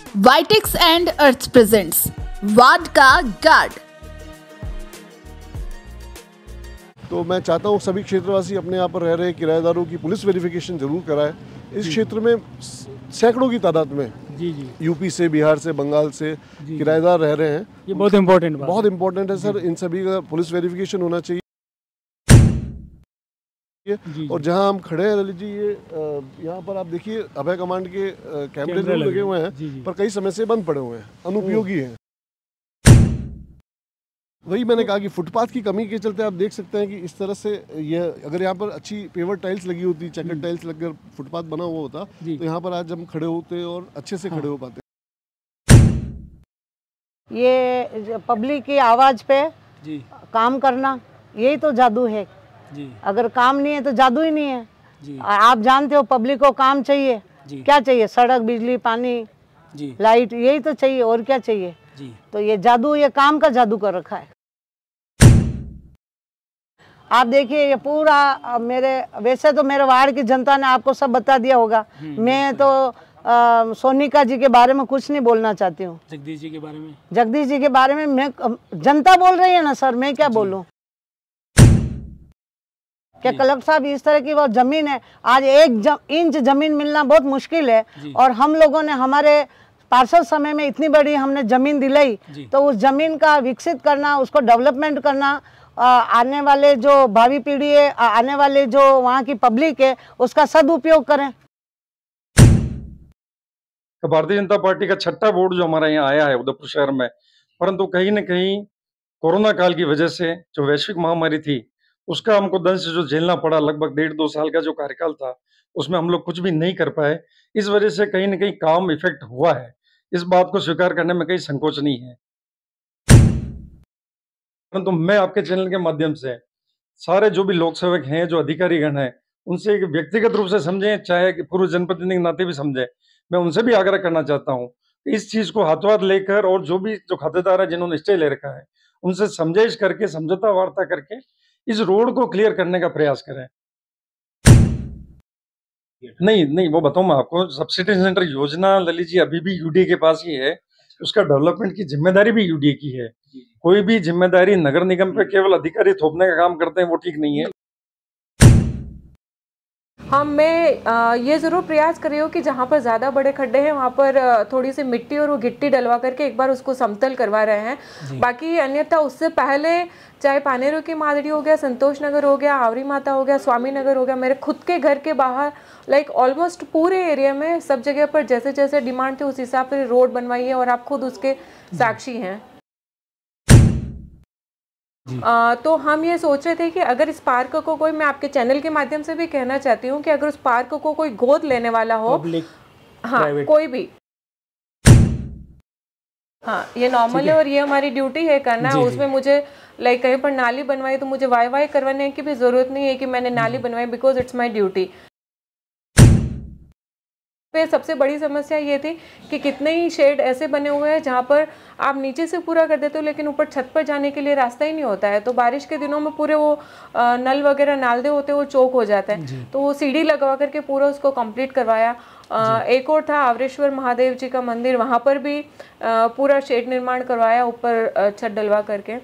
वाइटेक्स and earth presents ward का guard. तो मैं चाहता हूँ सभी क्षेत्रवासी अपने यहाँ पर रह रहे किराएदारों की पुलिस वेरिफिकेशन जरूर कराएं। इस क्षेत्र में सैकड़ों की तादाद में यूपी से, बिहार से, बंगाल से किराएदार रह रहे हैं। ये बहुत इम्पोर्टेंट है सर। इन सभी का पुलिस वेरिफिकेशन होना चाहिए। और जहां हम खड़े हैं ललित जी, ये यहाँ पर आप देखिए अभय कमांड के कैमरे जरूर लगे हुए हैं, पर कई समय से बंद पड़े हुए हैं, अनुपयोगी हैं। वही मैंने कहा कि फुटपाथ की कमी के चलते आप देख सकते हैं कि इस तरह से ये अगर यहाँ पर अच्छी पेवर टाइल्स लगी होती, चेकर टाइल्स लगकर फुटपाथ बना हुआ होता तो यहाँ पर आज हम खड़े होते और अच्छे से खड़े हो पाते। ये पब्लिक की आवाज पे काम करना, यही तो जादू है जी। अगर काम नहीं है तो जादू ही नहीं है जी। आप जानते हो पब्लिक को काम चाहिए, क्या चाहिए? सड़क, बिजली, पानी जी, लाइट, यही तो चाहिए, और क्या चाहिए जी। तो ये जादू, ये काम का जादू कर रखा है। आप देखिए ये पूरा वैसे तो मेरे वार्ड की जनता ने आपको सब बता दिया होगा। मैं तो सोनिका जी के बारे में कुछ नहीं बोलना चाहती हूँ। जगदीश जी के बारे में मैं जनता बोल रही है ना सर, मैं क्या बोलूँ? क्या कलेक्टर साहब, इस तरह की वो जमीन है, आज इंच जमीन मिलना बहुत मुश्किल है, और हम लोगों ने हमारे पार्षद समय में इतनी बड़ी हमने जमीन दिलाई, तो उस जमीन का विकसित करना, उसको डेवलपमेंट करना, आने वाले जो भावी पीढ़ी है, आने वाले जो वहाँ की पब्लिक है, उसका सदुपयोग करें। भारतीय जनता पार्टी का छठा बोर्ड जो हमारा यहाँ आया है उदयपुर शहर में, परंतु कहीं न कहीं कोरोना काल की वजह से जो वैश्विक महामारी थी उसका हमको दंश जो झेलना पड़ा, लगभग 1.5-2 साल का जो कार्यकाल था उसमें हम लोग कुछ भी नहीं कर पाए। इस वजह से कहीं न कहीं काम इफेक्ट हुआ है, इस बात को स्वीकार करने में कहीं संकोच नहीं है। परंतु मैं आपके चैनल के माध्यम से सारे जो भी लोक सेवक हैं, जो अधिकारीगण हैं, उनसे एक व्यक्तिगत रूप से समझें, चाहे पूर्व जनप्रतिनिधि के नाते भी समझें, मैं उनसे भी आग्रह करना चाहता हूँ इस चीज को हाथों हाथ लेकर, और जो खातेदार है जिन्होंने निश्चय ले रखा है उनसे समझाइश करके, समझौता वार्ता करके इस रोड को क्लियर करने का प्रयास करें। नहीं, वो बताऊं मैं आपको, सब्सिडी सेंटर योजना ललित जी अभी भी यूडीए के पास ही है, उसका डेवलपमेंट की जिम्मेदारी भी यूडीए की है। कोई भी जिम्मेदारी नगर निगम पे केवल अधिकारी थोपने का काम करते हैं, वो ठीक नहीं है। मैं ये ज़रूर प्रयास कर रही हूँ कि जहाँ पर ज़्यादा बड़े खड्डे हैं वहाँ पर थोड़ी सी मिट्टी और वो गिट्टी डलवा करके एक बार उसको समतल करवा रहे हैं। बाकी अन्यथा उससे पहले चाहे पानेरू की मादड़ी हो गया, संतोष नगर हो गया, आवरी माता हो गया, स्वामी नगर हो गया, मेरे खुद के घर के बाहर लाइक ऑलमोस्ट पूरे एरिया में सब जगह पर जैसे जैसे डिमांड थी उस हिसाब से रोड बनवाई है, और आप खुद उसके साक्षी हैं। तो हम ये सोच रहे थे कि अगर इस पार्क को कोई, मैं आपके चैनल के माध्यम से भी कहना चाहती हूँ कि अगर उस पार्क को कोई गोद लेने वाला हो, हाँ कोई भी, हाँ ये नॉर्मल है और ये हमारी ड्यूटी है करना। उसमें मुझे लाइक कहीं पर नाली बनवाई तो मुझे वाई करवाने की भी जरूरत नहीं है कि मैंने नाली बनवाई, बिकॉज इट्स माई ड्यूटी। पे सबसे बड़ी समस्या ये थी कि कितने ही शेड ऐसे बने हुए हैं जहाँ पर आप नीचे से पूरा कर देते हो लेकिन ऊपर छत पर जाने के लिए रास्ता ही नहीं होता है। तो बारिश के दिनों में पूरे वो नल वगैरह नालदे होते वो चौक हो जाते हैं, तो वो सीढ़ी लगवा करके पूरा उसको कंप्लीट करवाया। एक और था आवरेश्वर महादेव जी का मंदिर, वहाँ पर भी पूरा शेड निर्माण करवाया, ऊपर छत डलवा करके।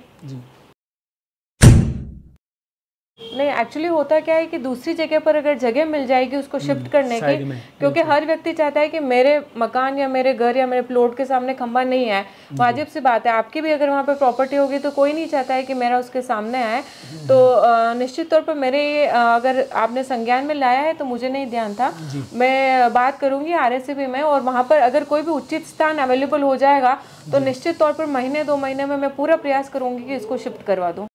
नहीं, एक्चुअली होता क्या है कि दूसरी जगह पर अगर जगह मिल जाएगी उसको शिफ्ट करने की, क्योंकि हर व्यक्ति चाहता है कि मेरे मकान या मेरे घर या मेरे प्लॉट के सामने खंबा नहीं है। वाजिब सी बात है, आपकी भी अगर वहाँ पे प्रॉपर्टी होगी तो कोई नहीं चाहता है कि मेरा उसके सामने आए। तो निश्चित तौर पर मेरे अगर आपने संज्ञान में लाया है तो मुझे नहीं ध्यान था, मैं बात करूँगी RSCB में, और वहाँ पर अगर कोई भी उचित स्थान अवेलेबल हो जाएगा तो निश्चित तौर पर महीने 2 महीने में मैं पूरा प्रयास करूँगी कि इसको शिफ्ट करवा दूँ।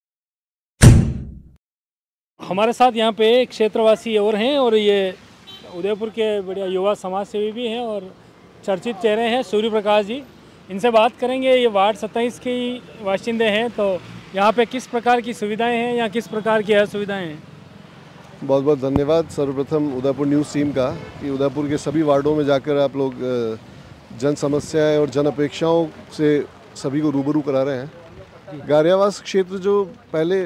हमारे साथ यहाँ पे एक क्षेत्रवासी और हैं, और ये उदयपुर के बढ़िया युवा समाज सेवी भी हैं और चर्चित चेहरे हैं, सूर्य प्रकाश जी। इनसे बात करेंगे। ये वार्ड 27 के बाशिंदे हैं, तो यहाँ पे किस प्रकार की सुविधाएं हैं या किस प्रकार की असुविधाएं हैं? बहुत बहुत धन्यवाद सर्वप्रथम उदयपुर न्यूज़ टीम का कि उदयपुर के सभी वार्डों में जाकर आप लोग जन समस्याएँ और जन अपेक्षाओं से सभी को रूबरू करा रहे हैं। गारियावास क्षेत्र जो पहले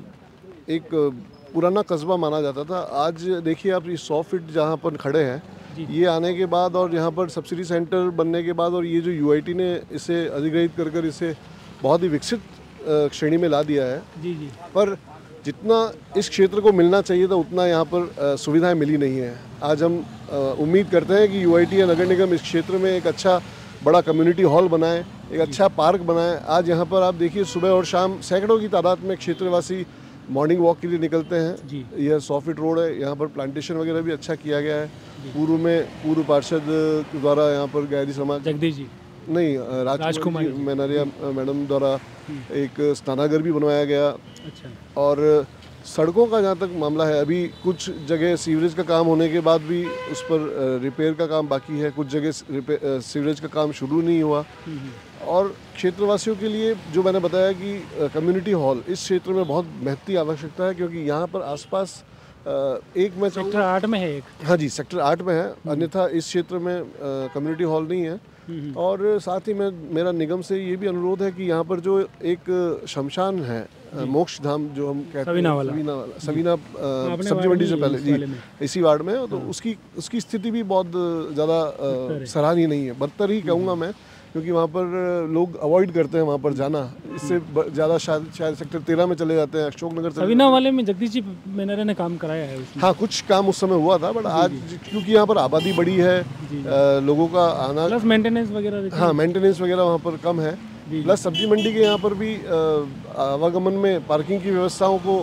एक पुराना कस्बा माना जाता था, आज देखिए आप ये 100 फीट जहाँ पर खड़े हैं ये आने के बाद और यहाँ पर सब्सिडी सेंटर बनने के बाद और ये जो यूआईटी ने इसे अधिग्रहित कर इसे बहुत ही विकसित श्रेणी में ला दिया है। जी जी। पर जितना इस क्षेत्र को मिलना चाहिए था उतना यहाँ पर सुविधाएं मिली नहीं है। आज हम उम्मीद करते हैं कि यूआईटी या नगर निगम इस क्षेत्र में एक अच्छा बड़ा कम्युनिटी हॉल बनाए, एक अच्छा पार्क बनाए। आज यहाँ पर आप देखिए सुबह और शाम सैकड़ों की तादाद में क्षेत्रवासी मॉर्निंग वॉक के लिए निकलते हैं। यह 100 फीट रोड है, यहाँ पर प्लांटेशन वगैरह भी अच्छा किया गया है। पूर्व पार्षद द्वारा यहाँ पर गैरी समाज जगदीश जी नहीं राजकुमार मैनारिया मैडम द्वारा एक स्नानागार भी बनवाया गया। अच्छा। और सड़कों का जहाँ तक मामला है, अभी कुछ जगह सीवरेज का काम होने के बाद भी उस पर रिपेयर का काम बाकी है, कुछ जगह सीवरेज का काम शुरू नहीं हुआ। और क्षेत्रवासियों के लिए जो मैंने बताया कि कम्युनिटी हॉल इस क्षेत्र में बहुत महत्वपूर्ण आवश्यकता है, क्योंकि यहाँ पर आसपास एक मैं सेक्टर 8 में है एक। हाँ जी, सेक्टर 8 में है, अन्यथा इस क्षेत्र में कम्युनिटी हॉल नहीं है। और साथ ही मेरा निगम से ये भी अनुरोध है कि यहाँ पर जो एक शमशान है मोक्ष धाम जो हम कहते हैं सवीना सब्जी मंडी से पहले जी इसी वार्ड में, तो उसकी स्थिति भी बहुत ज़्यादा सराहनीय नहीं है, बदतर ही कहूँगा मैं, क्योंकि वहाँ पर लोग अवॉइड करते हैं वहाँ पर जाना। इससे ज़्यादा शायद सेक्टर 13 में चले जाते हैं, अशोक नगर सवीना वाले में जगदीश जी मैंने ने काम कराया है उसमें। हाँ, कुछ काम उस समय हुआ था, बट आज क्योंकि यहाँ पर आबादी बड़ी है, लोगों का आना प्लस मेंटेनेंस वगैरह, हाँ मेंटेनेंस वगैरह वहाँ पर कम है। प्लस सब्जी मंडी के यहाँ पर भी आवागमन में पार्किंग की व्यवस्थाओं को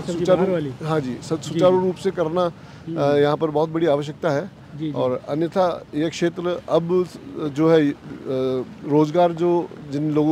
सुचारू रूप से करना यहाँ पर बहुत बड़ी आवश्यकता है। और अन्यथा यह क्षेत्र अब जो है रोजगार जो जिन लोगों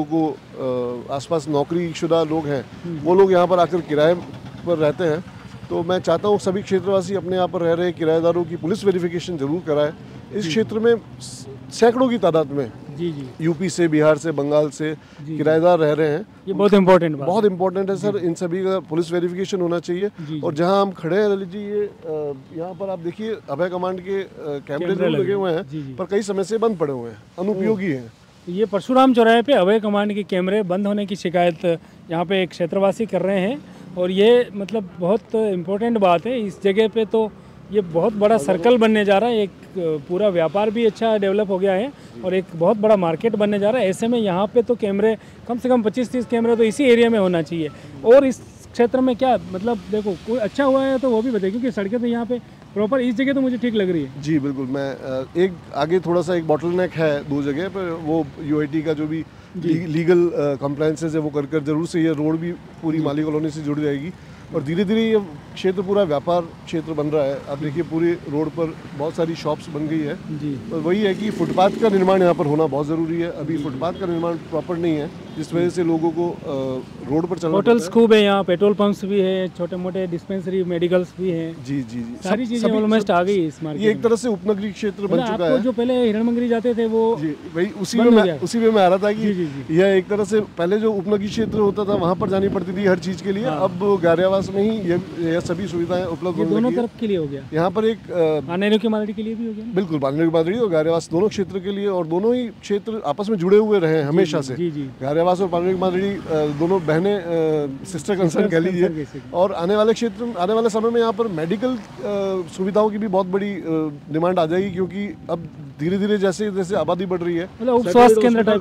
को आसपास नौकरी शुदा लोग हैं वो लोग यहाँ पर आकर किराए पर रहते हैं। तो मैं चाहता हूँ सभी क्षेत्रवासी अपने यहाँ पर रह रहे किराएदारों की पुलिस वेरिफिकेशन जरूर कराए। इस क्षेत्र में सैकड़ों की तादाद में यूपी से, बिहार से, बंगाल से किराएदार रह रहे हैं। ये बहुत इम्पोर्टेंट है सर, इन सभी का पुलिस वेरिफिकेशन होना चाहिए। और जहां हम खड़े हैं ललित जी, ये यहाँ पर आप देखिए अभय कमांड के कैमरे जरूर लगे हुए हैं, पर कई समय से बंद पड़े हुए हैं, अनुपयोगी हैं। ये परशुराम चौराहे पे अभय कमांड के कैमरे बंद होने की शिकायत यहाँ पे एक क्षेत्रवासी कर रहे हैं, और ये मतलब बहुत इम्पोर्टेंट बात है। इस जगह पे तो ये बहुत बड़ा सर्कल बनने जा रहा है, एक पूरा व्यापार भी अच्छा डेवलप हो गया है और एक बहुत बड़ा मार्केट बनने जा रहा है। ऐसे में यहाँ पे तो कैमरे कम से कम 25-30 कैमरे तो इसी एरिया में होना चाहिए। और इस क्षेत्र में क्या मतलब देखो कोई अच्छा हुआ है तो वो भी बताइए, क्योंकि सड़कें तो यहाँ पे प्रॉपर इस जगह तो मुझे ठीक लग रही है। जी बिल्कुल, मैं एक आगे थोड़ा सा एक बॉटलनेक है 2 जगह पर, वो यूआईटी का जो भी लीगल कंप्लायंसेस है वो कर जरूर से ये रोड भी पूरी माली कॉलोनी से जुड़ जाएगी। और धीरे धीरे ये क्षेत्र पूरा व्यापार क्षेत्र बन रहा है। आप देखिए पूरी रोड पर बहुत सारी शॉप्स बन गई है। तो वही है कि फुटपाथ का निर्माण यहाँ पर होना बहुत ज़रूरी है। अभी फुटपाथ का निर्माण प्रॉपर नहीं है, जिस वजह से लोगों को रोड पर चलना। होटल्स खूब है यहाँ, पेट्रोल पंप्स भी है, छोटे मोटे डिस्पेंसरी, मेडिकल्स भी हैं। जी सारी चीज़ें ऑलमोस्ट आ गई इस मार्केट। ये एक तरह से उपनगरीय क्षेत्र बन चुका है। जो पहले हिरणमंगरी जाते थे वो वही उसी में आ रहा था कि यह एक तरह से पहले जो उपनगरीय क्षेत्र होता था वहाँ पर जानी पड़ती थी हर चीज़ के लिए। अब गारियावास में ही यह सभी सुविधाएं उपलब्ध होने लगी। दोनों तरफ के लिए हो गया। यहाँ पर एक बानेरो की मालड़ी के लिए भी हो गया। बिल्कुल, बानेरो की मालड़ी और गारियावास दोनों क्षेत्र के लिए, और दोनों ही क्षेत्र आपस में जुड़े हुए रहे हैं हमेशा से। गारियावास और बानेरो की मालड़ी दोनों बहनें, सिस्टर कंसर्न कह लीजिए। और आने वाले समय में यहाँ पर मेडिकल सुविधाओं की भी बहुत बड़ी डिमांड आ जाएगी, क्योंकि अब धीरे धीरे जैसे जैसे आबादी बढ़ रही है, उप स्वास्थ्य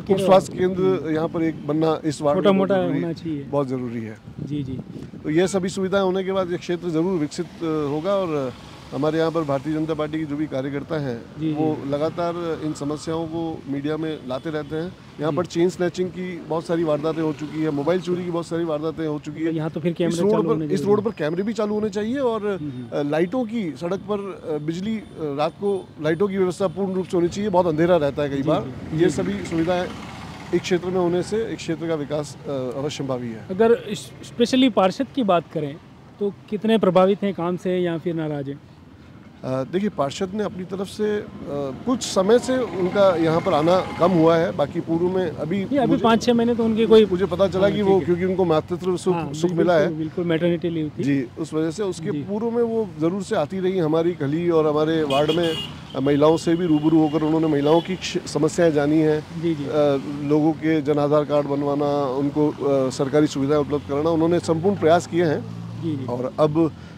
केंद्र यहाँ पर एक बनना इस वार्ड में बहुत जरूरी है। जी। तो ये सभी सुविधाएं होने के बाद ये क्षेत्र जरूर विकसित होगा। और हमारे यहाँ पर भारतीय जनता पार्टी के जो भी कार्यकर्ता हैं वो लगातार इन समस्याओं को मीडिया में लाते रहते हैं। यहाँ पर चेन स्नैचिंग की बहुत सारी वारदातें हो चुकी है, मोबाइल चोरी की बहुत सारी वारदातें हो चुकी है। यहाँ तो फिर इस रोड पर कैमरे भी चालू होने चाहिए, और लाइटों की सड़क पर बिजली रात को लाइटों की व्यवस्था पूर्ण रूप से होनी चाहिए। बहुत अंधेरा रहता है कई बार। ये सभी सुविधाएं एक क्षेत्र में होने से एक क्षेत्र का विकास अवश्य संभावी है। अगर स्पेशली पार्षद की बात करें तो कितने प्रभावित हैं काम से या फिर नाराज हैं? देखिए, पार्षद ने अपनी तरफ से कुछ समय से उनका यहाँ पर आना कम हुआ है। बाकी पूर्व में अभी 5-6 महीने तो उनके कोई मुझे पता चला कि वो क्योंकि उनको मातृत्व सुख मिला है, बिल्कुल मैटरनिटी लीव थी जी, उस वजह से उसके पूर्व में वो ज़रूर से आती रही हमारी गली और हमारे वार्ड में। महिलाओं से भी रूबरू होकर उन्होंने महिलाओं की समस्याएं जानी हैं। लोगों के जन आधार कार्ड बनवाना, उनको सरकारी सुविधाएं उपलब्ध कराना, उन्होंने संपूर्ण प्रयास किए हैं। और अब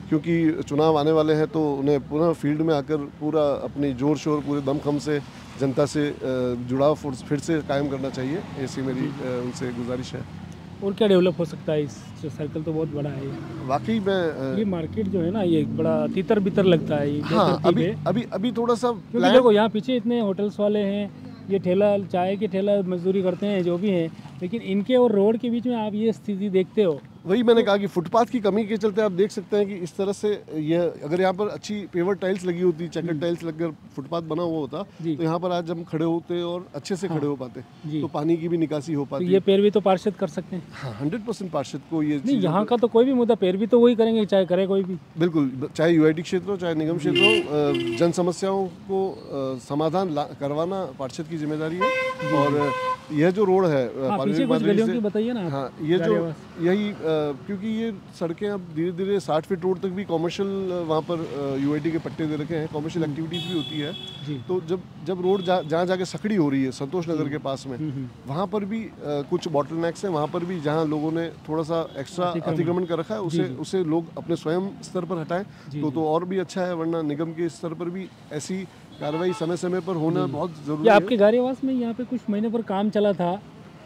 क्योंकि चुनाव आने वाले हैं तो उन्हें पुनः फील्ड में आकर पूरा अपनी जोर शोर पूरे दमखम से जनता से जुड़ाव फिर से कायम करना चाहिए, ऐसी मेरी उनसे गुजारिश है। और क्या डेवलप हो सकता है? इस सर्कल तो बहुत बड़ा है वाकई में। ये मार्केट जो है ना, ये बड़ा तीतर बितर लगता है ये। हाँ, अभी थोड़ा सा देखो यहाँ पीछे इतने होटल्स वाले हैं, ये ठेला चाय के ठेला मजदूरी करते हैं जो भी हैं, लेकिन इनके और रोड के बीच में आप ये स्थिति देखते हो। वही मैंने कहा कि फुटपाथ की कमी के चलते आप देख सकते हैं कि इस तरह से यह, अगर यहाँ पर अच्छी पेवर टाइल्स लगी होती, चेकर टाइल्स लगकर फुटपाथ बना हुआ होता तो यहाँ पर आज हम खड़े होते और अच्छे से खड़े हो पाते, तो पानी की भी निकासी हो पाती। तो ये पैरवी तो पार्षद कर सकते हैं। हाँ, 100% पार्षद को ये नहीं, यहाँ का तो कोई भी मुद्दा पैरवी तो वही करेंगे, चाहे करे कोई भी। बिल्कुल, चाहे यूआईडी क्षेत्र हो चाहे निगम क्षेत्र हो, जन समस्याओं को समाधान करवाना पार्षद की जिम्मेदारी है। और यह जो रोड है बताइए ना। हाँ, ये जो यही क्योंकि ये सड़कें अब धीरे धीरे 60 फीट रोड तक भी कॉमर्शियल वहाँ पर यूआईडी के पट्टे दे रखे हैं, कॉमर्शियल एक्टिविटीज़ भी होती है। तो जब रोड जहाँ जाके सकड़ी हो रही है संतोष नगर के पास में, वहाँ पर भी कुछ बॉटलनेक्स हैं, वहाँ पर भी जहाँ लोगों ने थोड़ा सा एक्स्ट्रा अतिक्रमण कर रखा है उसे लोग अपने स्वयं स्तर पर हटाएं तो और भी अच्छा है, वरना निगम के स्तर पर भी ऐसी कार्रवाई समय समय पर होना बहुत जरूरी है। आपके गाड़ीवास में यहाँ पे कुछ महीने पर काम चला था,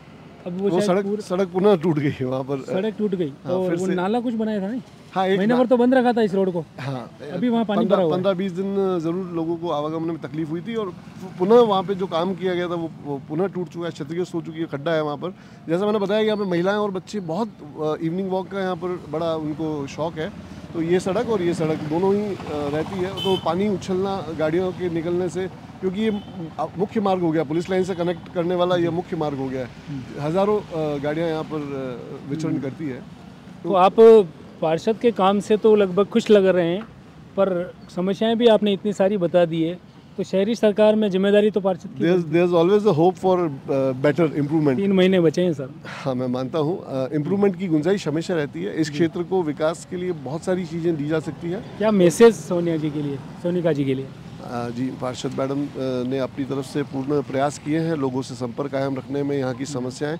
अब वो सड़क पुनः टूट गई है, वहाँ पर सड़क टूट गई। हाँ, और वो नाला कुछ बनाया था नहीं? हाँ, महीने भर तो बंद रखा था इस रोड को। हाँ, अभी वहाँ पानी भरा हुआ है। 15-20 दिन जरूर लोगों को आवागमन में तकलीफ हुई थी और पुनः वहाँ पे जो काम किया गया था वो पुनः टूट चुका है, क्षतिग्रस्त हो चुकी है, खड्डा है वहाँ पर। जैसा मैंने बताया, यहाँ पे महिलाएं और बच्चे बहुत इवनिंग वॉक का यहाँ पर बड़ा उनको शौक है, तो ये सड़क और ये सड़क दोनों ही रहती है। तो पानी उछलना गाड़ियों के निकलने से, क्योंकि ये मुख्य मार्ग हो गया, पुलिस लाइन से कनेक्ट करने वाला ये मुख्य मार्ग हो गया है, हज़ारों गाड़ियाँ यहाँ पर विचरण करती है। तो आप पार्षद के काम से तो लगभग खुश लग रहे हैं, पर समस्याएं भी आपने इतनी सारी बता दी है, तो शहरी सरकार में जिम्मेदारी तो पार्षद की। There is always a hope for better improvement. 3 महीने बचे हैं सर। हाँ, मैं मानता हूँ इम्प्रूवमेंट की गुंजाइश हमेशा रहती है। इस क्षेत्र को विकास के लिए बहुत सारी चीज़ें दी जा सकती है। क्या मैसेज सोनिका जी के लिए? जी, पार्षद मैडम ने अपनी तरफ से पूर्ण प्रयास किए हैं लोगों से संपर्क कायम रखने में, यहाँ की समस्याएं,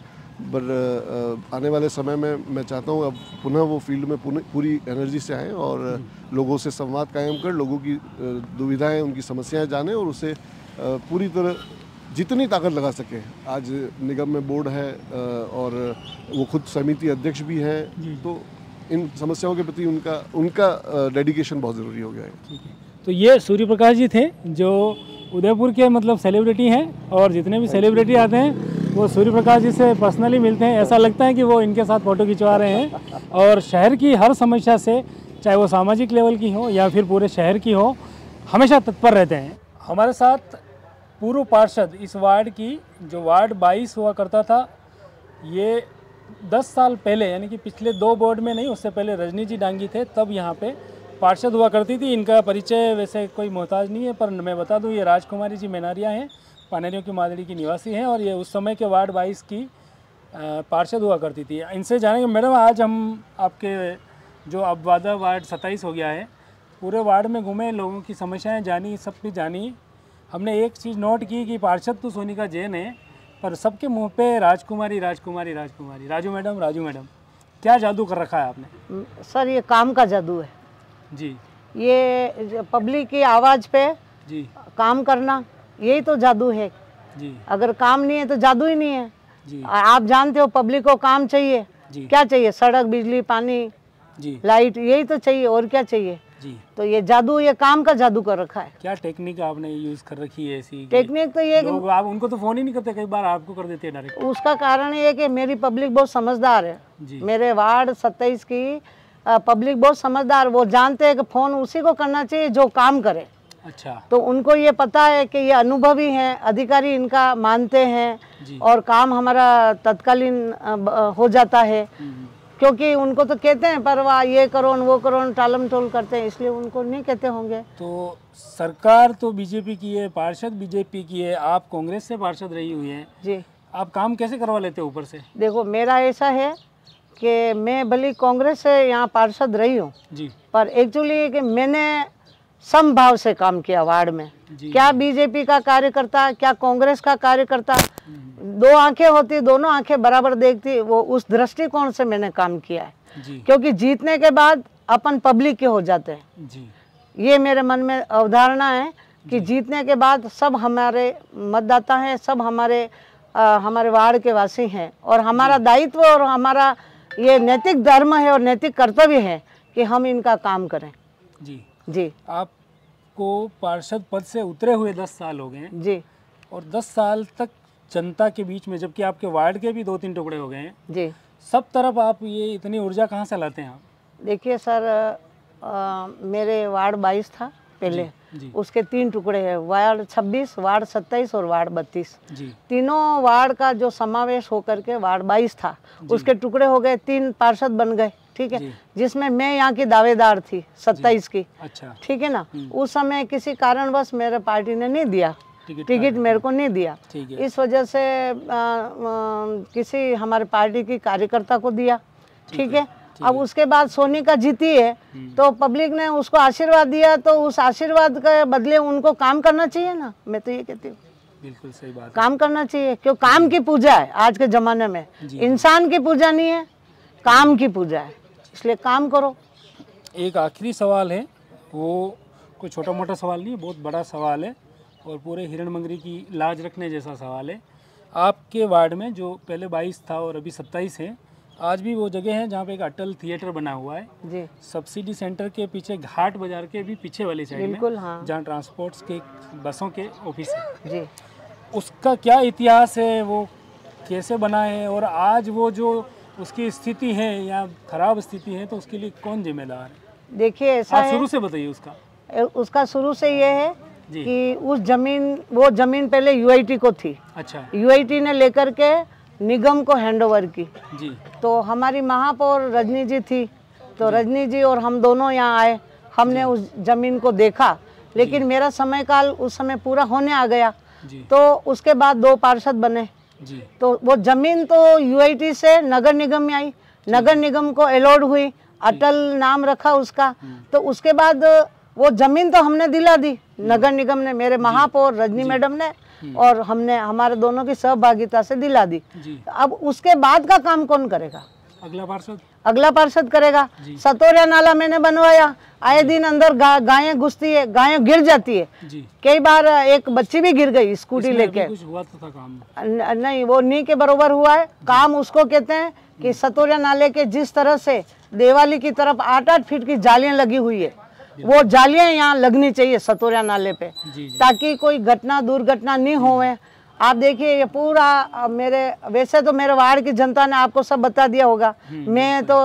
पर आने वाले समय में मैं चाहता हूँ अब पुनः वो फील्ड में पूरी एनर्जी से आएँ और लोगों से संवाद कायम कर लोगों की दुविधाएं, उनकी समस्याएं जानें और उसे पूरी तरह जितनी ताकत लगा सकें। आज निगम में बोर्ड है और वो खुद समिति अध्यक्ष भी हैं, तो इन समस्याओं के प्रति उनका डेडिकेशन बहुत ज़रूरी हो गया है। ठीक है, तो ये सूर्य प्रकाश जी थे जो उदयपुर के मतलब सेलिब्रिटी हैं, और जितने भी सेलिब्रिटी आते हैं वो सूर्य प्रकाश जी से पर्सनली मिलते हैं। ऐसा लगता है कि वो इनके साथ फ़ोटो खिंचवा रहे हैं, और शहर की हर समस्या से, चाहे वो सामाजिक लेवल की हो या फिर पूरे शहर की हो, हमेशा तत्पर रहते हैं। हमारे साथ पूर्व पार्षद इस वार्ड की, जो वार्ड 22 हुआ करता था, ये 10 साल पहले, यानी कि पिछले 2 बोर्ड में नहीं, उससे पहले रजनी जी डांगी थे, तब यहाँ पे पार्षद हुआ करती थी। इनका परिचय वैसे कोई मोहताज नहीं है, पर मैं बता दूं, ये राजकुमारी जी मेनारिया हैं, पानेरियों की मादड़ी की निवासी हैं, और ये उस समय के वार्ड 22 की पार्षद हुआ करती थी। इनसे जानेंगे। मैडम, आज हम आपके जो अब वार्ड 27 हो गया है, पूरे वार्ड में घूमे, लोगों की समस्याएं जानी, सब कुछ जानी। हमने एक चीज़ नोट की कि पार्षद तो सोनिका जैन है, पर सबके मुँह पे राजकुमारी राजकुमारी राजकुमारी, राजू मैडम, क्या जादू कर रखा है आपने? सर, ये काम का जादू है जी। ये पब्लिक की आवाज़ पे जी काम करना, यही तो जादू है जी। अगर काम नहीं है तो जादू ही नहीं है जी। आप जानते हो पब्लिक को काम चाहिए जी। क्या चाहिए? सड़क, बिजली, पानी जी, लाइट, यही तो चाहिए, और क्या चाहिए जी। तो ये जादू, ये काम का जादू कर रखा है। क्या टेक्निक आपने यूज कर रखी है ऐसी? टेक्निक तो ये लोग आप उनको तो फोन ही नहीं करते, कई बार आपको कर देते हैं डायरेक्ट। उसका कारण ये है कि मेरी पब्लिक बहुत समझदार है जी। मेरे वार्ड 27 की पब्लिक बहुत समझदार, वो जानते हैं कि फोन उसी को करना चाहिए जो काम करे। अच्छा। तो उनको ये पता है कि ये अनुभवी हैं, अधिकारी इनका मानते हैं और काम हमारा तत्कालीन हो जाता है, क्योंकि उनको तो कहते हैं पर वाह ये करो वो करो, टालम टोल करते हैं, इसलिए उनको नहीं कहते होंगे। तो सरकार तो बीजेपी की है, पार्षद बीजेपी की है, आप कांग्रेस से पार्षद रही हुई हैं जी, आप काम कैसे करवा लेते हो ऊपर से? देखो, मेरा ऐसा है कि मैं भली कांग्रेस से यहाँ पार्षद रही हूँ जी, पर एक्चुअली कि मैंने समभाव से काम किया वार्ड में। क्या बीजेपी का कार्यकर्ता, क्या कांग्रेस का कार्यकर्ता, 2 आंखें होती, दोनों आंखें बराबर देखती, वो उस दृष्टिकोण से मैंने काम किया है। क्योंकि जीतने के बाद अपन पब्लिक के हो जाते हैं जी। ये मेरे मन में अवधारणा है कि जीतने के बाद सब हमारे मतदाता हैं, सब हमारे वार्ड के वासी हैं और हमारा दायित्व और हमारा ये नैतिक धर्म है और नैतिक कर्तव्य है कि हम इनका काम करें। जी जी। आपको पार्षद पद से उतरे हुए 10 साल हो गए हैं जी। और 10 साल तक जनता के बीच में, जबकि आपके वार्ड के भी 2-3 टुकड़े हो गए हैं जी, सब तरफ आप ये इतनी ऊर्जा कहाँ से लाते हैं आप? देखिए सर, मेरे वार्ड 22 था पहले, जी। उसके 3 टुकड़े हैं, वार्ड 26, वार्ड 27 और वार्ड 32। जी। तीनों वार्ड का जो समावेश होकर के वार्ड 22 था, उसके टुकड़े हो गए, 3 पार्षद बन गए, ठीक है, जिसमें मैं यहाँ की दावेदार थी 27 की। अच्छा। ठीक है ना। उस समय किसी कारणवश मेरे पार्टी ने नहीं दिया टिकट, मेरे को नहीं दिया। इस वजह से किसी हमारे पार्टी की कार्यकर्ता को दिया, ठीक है। अब उसके बाद सोनिका जीती है तो पब्लिक ने उसको आशीर्वाद दिया, तो उस आशीर्वाद के बदले उनको काम करना चाहिए ना। मैं तो ये कहती हूँ, बिल्कुल सही बात, काम करना चाहिए, क्यों? काम की पूजा है आज के ज़माने में, इंसान की पूजा नहीं है, काम की पूजा है, इसलिए काम करो। एक आखिरी सवाल है, वो कोई छोटा मोटा सवाल नहीं है, बहुत बड़ा सवाल है और पूरे हिरणमंगरी की लाज रखने जैसा सवाल है। आपके वार्ड में जो पहले 22 था और अभी 27 है, आज भी वो जगह है जहाँ पे एक अटल थिएटर बना हुआ है जी, सब्सिडी सेंटर के पीछे, घाट बाजार के भी पीछे वाली साइड में, बिल्कुल, हाँ, जहाँ ट्रांसपोर्ट्स के बसों के ऑफिस है जी। उसका क्या इतिहास है, वो कैसे बना है और आज वो जो उसकी स्थिति है या खराब स्थिति है तो उसके लिए कौन जिम्मेदार है? देखिए ऐसा आप है, शुरू से बताइए उसका। उसका शुरू से ये है जी। कि वो जमीन पहले यूआईटी को थी। अच्छा। यूआईटी ने लेकर के निगम को हैंडओवर की। जी। तो हमारी महापौर रजनी जी थी, तो रजनी जी और हम दोनों यहाँ आए, हमने उस जमीन को देखा, लेकिन मेरा समय काल उस समय पूरा होने आ गया। तो उसके बाद 2 पार्षद बने जी। तो वो जमीन तो यूआईटी से नगर निगम में आई, नगर निगम को अलॉट हुई, अटल नाम रखा उसका। तो उसके बाद वो जमीन तो हमने दिला दी, नगर निगम ने, मेरे महापौर रजनी मैडम ने, और हमने हमारे दोनों की सहभागिता से दिला दी। अब उसके बाद का काम कौन करेगा? अगला पार्षद करेगा। सतोरिया नाला मैंने बनवाया, आए दिन अंदर गायें घुसती है, गायें गिर जाती है, कई बार एक बच्ची भी गिर गई स्कूटी लेके। कुछ हुआ तो था काम? नहीं, वो नी के बराबर हुआ है काम। उसको कहते हैं कि सतोरिया नाले के जिस तरह से देवाली की तरफ 8-8 फीट की जालियां लगी हुई है, वो जालियां यहाँ लगनी चाहिए सतोरिया नाले पे, ताकि कोई घटना दुर्घटना नहीं होवे। आप देखिए ये पूरा वैसे तो मेरे वार्ड की जनता ने आपको सब बता दिया होगा, मैं तो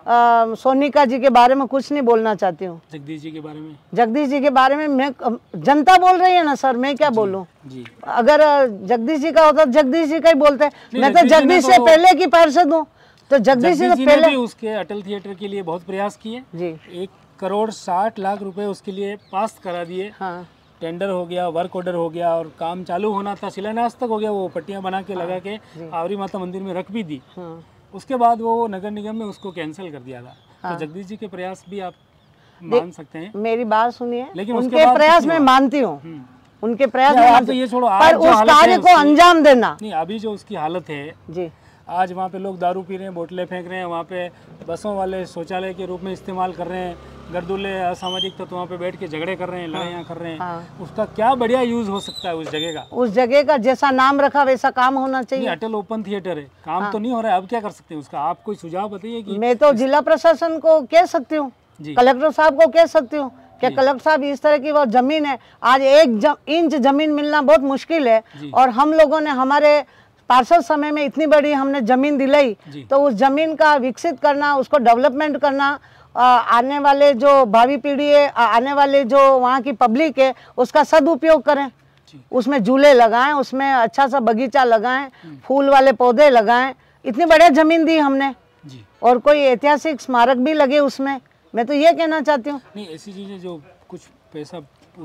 सोनिका जी के बारे में कुछ नहीं बोलना चाहती हूँ। जगदीश जी के बारे में? जगदीश जी के बारे में मैं, जनता बोल रही है ना सर, मैं क्या बोलूँ? अगर जगदीश जी का होता तो जगदीश जी का ही बोलते। मैं तो जगदीश से पहले की पार्षद हूँ, तो जगदीश जी से पहले उसके अटल थिएटर के लिए बहुत प्रयास किए जी। 1,60,00,000 रुपए उसके लिए पास करा दिए। हाँ। टेंडर हो गया, वर्क ऑर्डर हो गया और काम चालू होना था, शिलान्यास तक हो गया, वो पट्टियां बना के लगा के आवरी माता मंदिर में रख भी दी। उसके बाद वो नगर निगम में उसको कैंसिल कर दिया था। तो जगदीश जी के प्रयास भी आप मान सकते हैं। मेरी बात सुनिए, लेकिन उनके प्रयास में मानती हूँ, उनके प्रयास में तो ये छोड़ो, पर उस कार्य को अंजाम देना नहीं। अभी जो उसकी हालत है जी, आज वहाँ पे लोग दारू पी रहे हैं, बोतलें फेंक रहे हैं, वहाँ पे बसों वाले शौचालय के रूप में इस्तेमाल कर रहे हैं, गर्दुल्ले असामाजिक तत्व वहाँ पे बैठ के झगड़े कर रहे हैं, लड़ाइयाँ कर रहे हैं। उसका क्या बढ़िया यूज हो सकता है उस जगह का? उस जगह का जैसा नाम रखा वैसा काम होना चाहिए। अटल ओपन थिएटर है, काम तो नहीं हो रहा है, अब क्या कर सकते हैं उसका? आप कोई सुझाव बताइए। कि मैं तो जिला प्रशासन को कह सकती हूँ, कलेक्टर साहब को कह सकती हूँ कि कलेक्टर साहब इस तरह की वो जमीन है, आज 1 इंच जमीन मिलना बहुत मुश्किल है, और हम लोगों ने हमारे पार्षद समय में इतनी बड़ी हमने जमीन दिलाई, तो उस जमीन का विकसित करना, उसको डेवलपमेंट करना, आने वाले जो भावी पीढ़ी है, आने वाले जो वहाँ की पब्लिक है, उसका सदुपयोग करें, उसमें झूले लगाएं, उसमें अच्छा सा बगीचा लगाएं, फूल वाले पौधे लगाएं। इतनी बढ़िया जमीन दी हमने, और कोई ऐतिहासिक स्मारक भी लगे उसमें। मैं तो ये कहना चाहती हूँ, नहीं ऐसी चीजें जो कुछ पैसा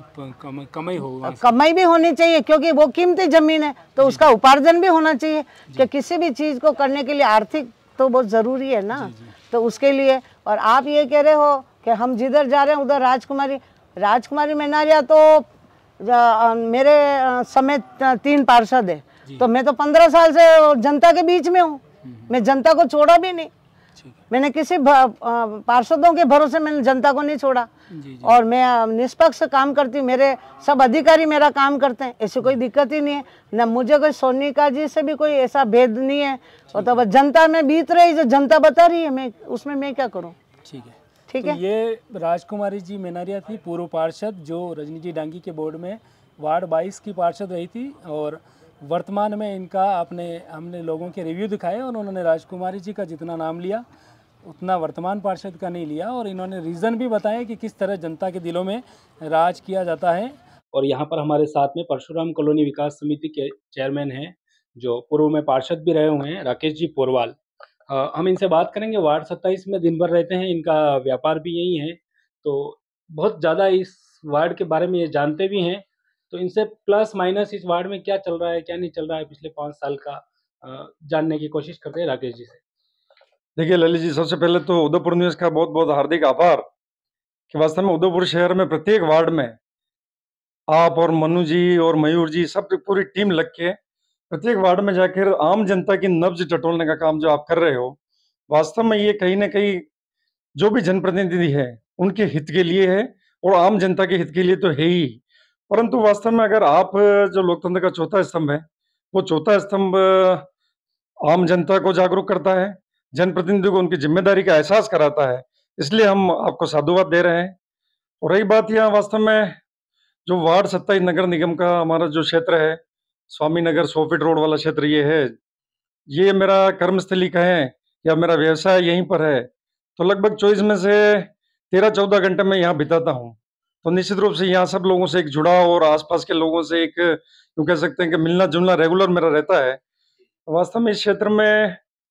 कमाई हो, कमाई भी होनी चाहिए, क्योंकि वो कीमती जमीन है, तो उसका उपार्जन भी होना चाहिए। कि किसी भी चीज को करने के लिए आर्थिक तो बहुत जरूरी है ना, तो उसके लिए। और आप ये कह रहे हो कि हम जिधर जा रहे हैं उधर राजकुमारी मैनारिया तो मेरे समेत 3 पार्षद है, तो मैं तो 15 साल से जनता के बीच में हूँ, मैं जनता को छोड़ा भी नहीं। मैंने किसी पार्षदों के भरोसे मैंने जनता को नहीं छोड़ा। और मैं निष्पक्ष काम करती हूँ, मेरे सब अधिकारी मेरा काम करते हैं, ऐसी कोई दिक्कत ही नहीं है। न मुझे कोई सोनिका जी से भी कोई ऐसा भेद नहीं है। और तो बस जनता में बीत रही, जो जनता बता रही है, मैं उसमें मैं क्या करूँ। ठीक है। ये राजकुमारी जी मेनारिया थी, पूर्व पार्षद, जो रजनी जी डांगी के बोर्ड में वार्ड 22 की पार्षद रही थी। और वर्तमान में इनका हमने लोगों के रिव्यू दिखाए और उन्होंने राजकुमारी जी का जितना नाम लिया उतना वर्तमान पार्षद का नहीं लिया। और इन्होंने रीज़न भी बताया कि किस तरह जनता के दिलों में राज किया जाता है। और यहाँ पर हमारे साथ में परशुराम कॉलोनी विकास समिति के चेयरमैन हैं, जो पूर्व में पार्षद भी रहे हुए हैं, राकेश जी पोरवाल। हम इनसे बात करेंगे। वार्ड 27 में दिन भर रहते हैं, इनका व्यापार भी यही है, तो बहुत ज़्यादा इस वार्ड के बारे में ये जानते भी हैं। तो इनसे प्लस माइनस इस वार्ड में क्या चल रहा है, क्या नहीं चल रहा है, पिछले 5 साल का जानने की कोशिश करते हैं राकेश जी से। देखिए ललित जी, सबसे पहले तो उदयपुर न्यूज का बहुत बहुत हार्दिक आभार कि वास्तव में उदयपुर शहर में प्रत्येक वार्ड में आप और मनु जी और मयूर जी सब पूरी टीम लग के प्रत्येक वार्ड में जाकर आम जनता की नब्ज टटोलने का काम जो आप कर रहे हो, वास्तव में ये कहीं ना कहीं जो भी जनप्रतिनिधि है उनके हित के लिए है और आम जनता के हित के लिए तो है ही। परंतु वास्तव में अगर आप जो लोकतंत्र का चौथा स्तंभ है, वो चौथा स्तंभ आम जनता को जागरूक करता है, जनप्रतिनिधि को उनकी जिम्मेदारी का एहसास कराता है, इसलिए हम आपको साधुवाद दे रहे हैं। और रही बात यहाँ वास्तव में जो वार्ड 27 नगर निगम का हमारा जो क्षेत्र है, स्वामी नगर 100 फीट रोड वाला क्षेत्र ये है, ये मेरा कर्मस्थली कहें या मेरा व्यवसाय यहीं पर है। तो लगभग 24 में से 13-14 घंटे मैं यहाँ बिताता हूँ। तो निश्चित रूप से यहाँ सब लोगों से एक जुड़ाव और आसपास के लोगों से एक यूँ कह सकते हैं कि मिलना जुलना रेगुलर मेरा रहता है। वास्तव में इस क्षेत्र में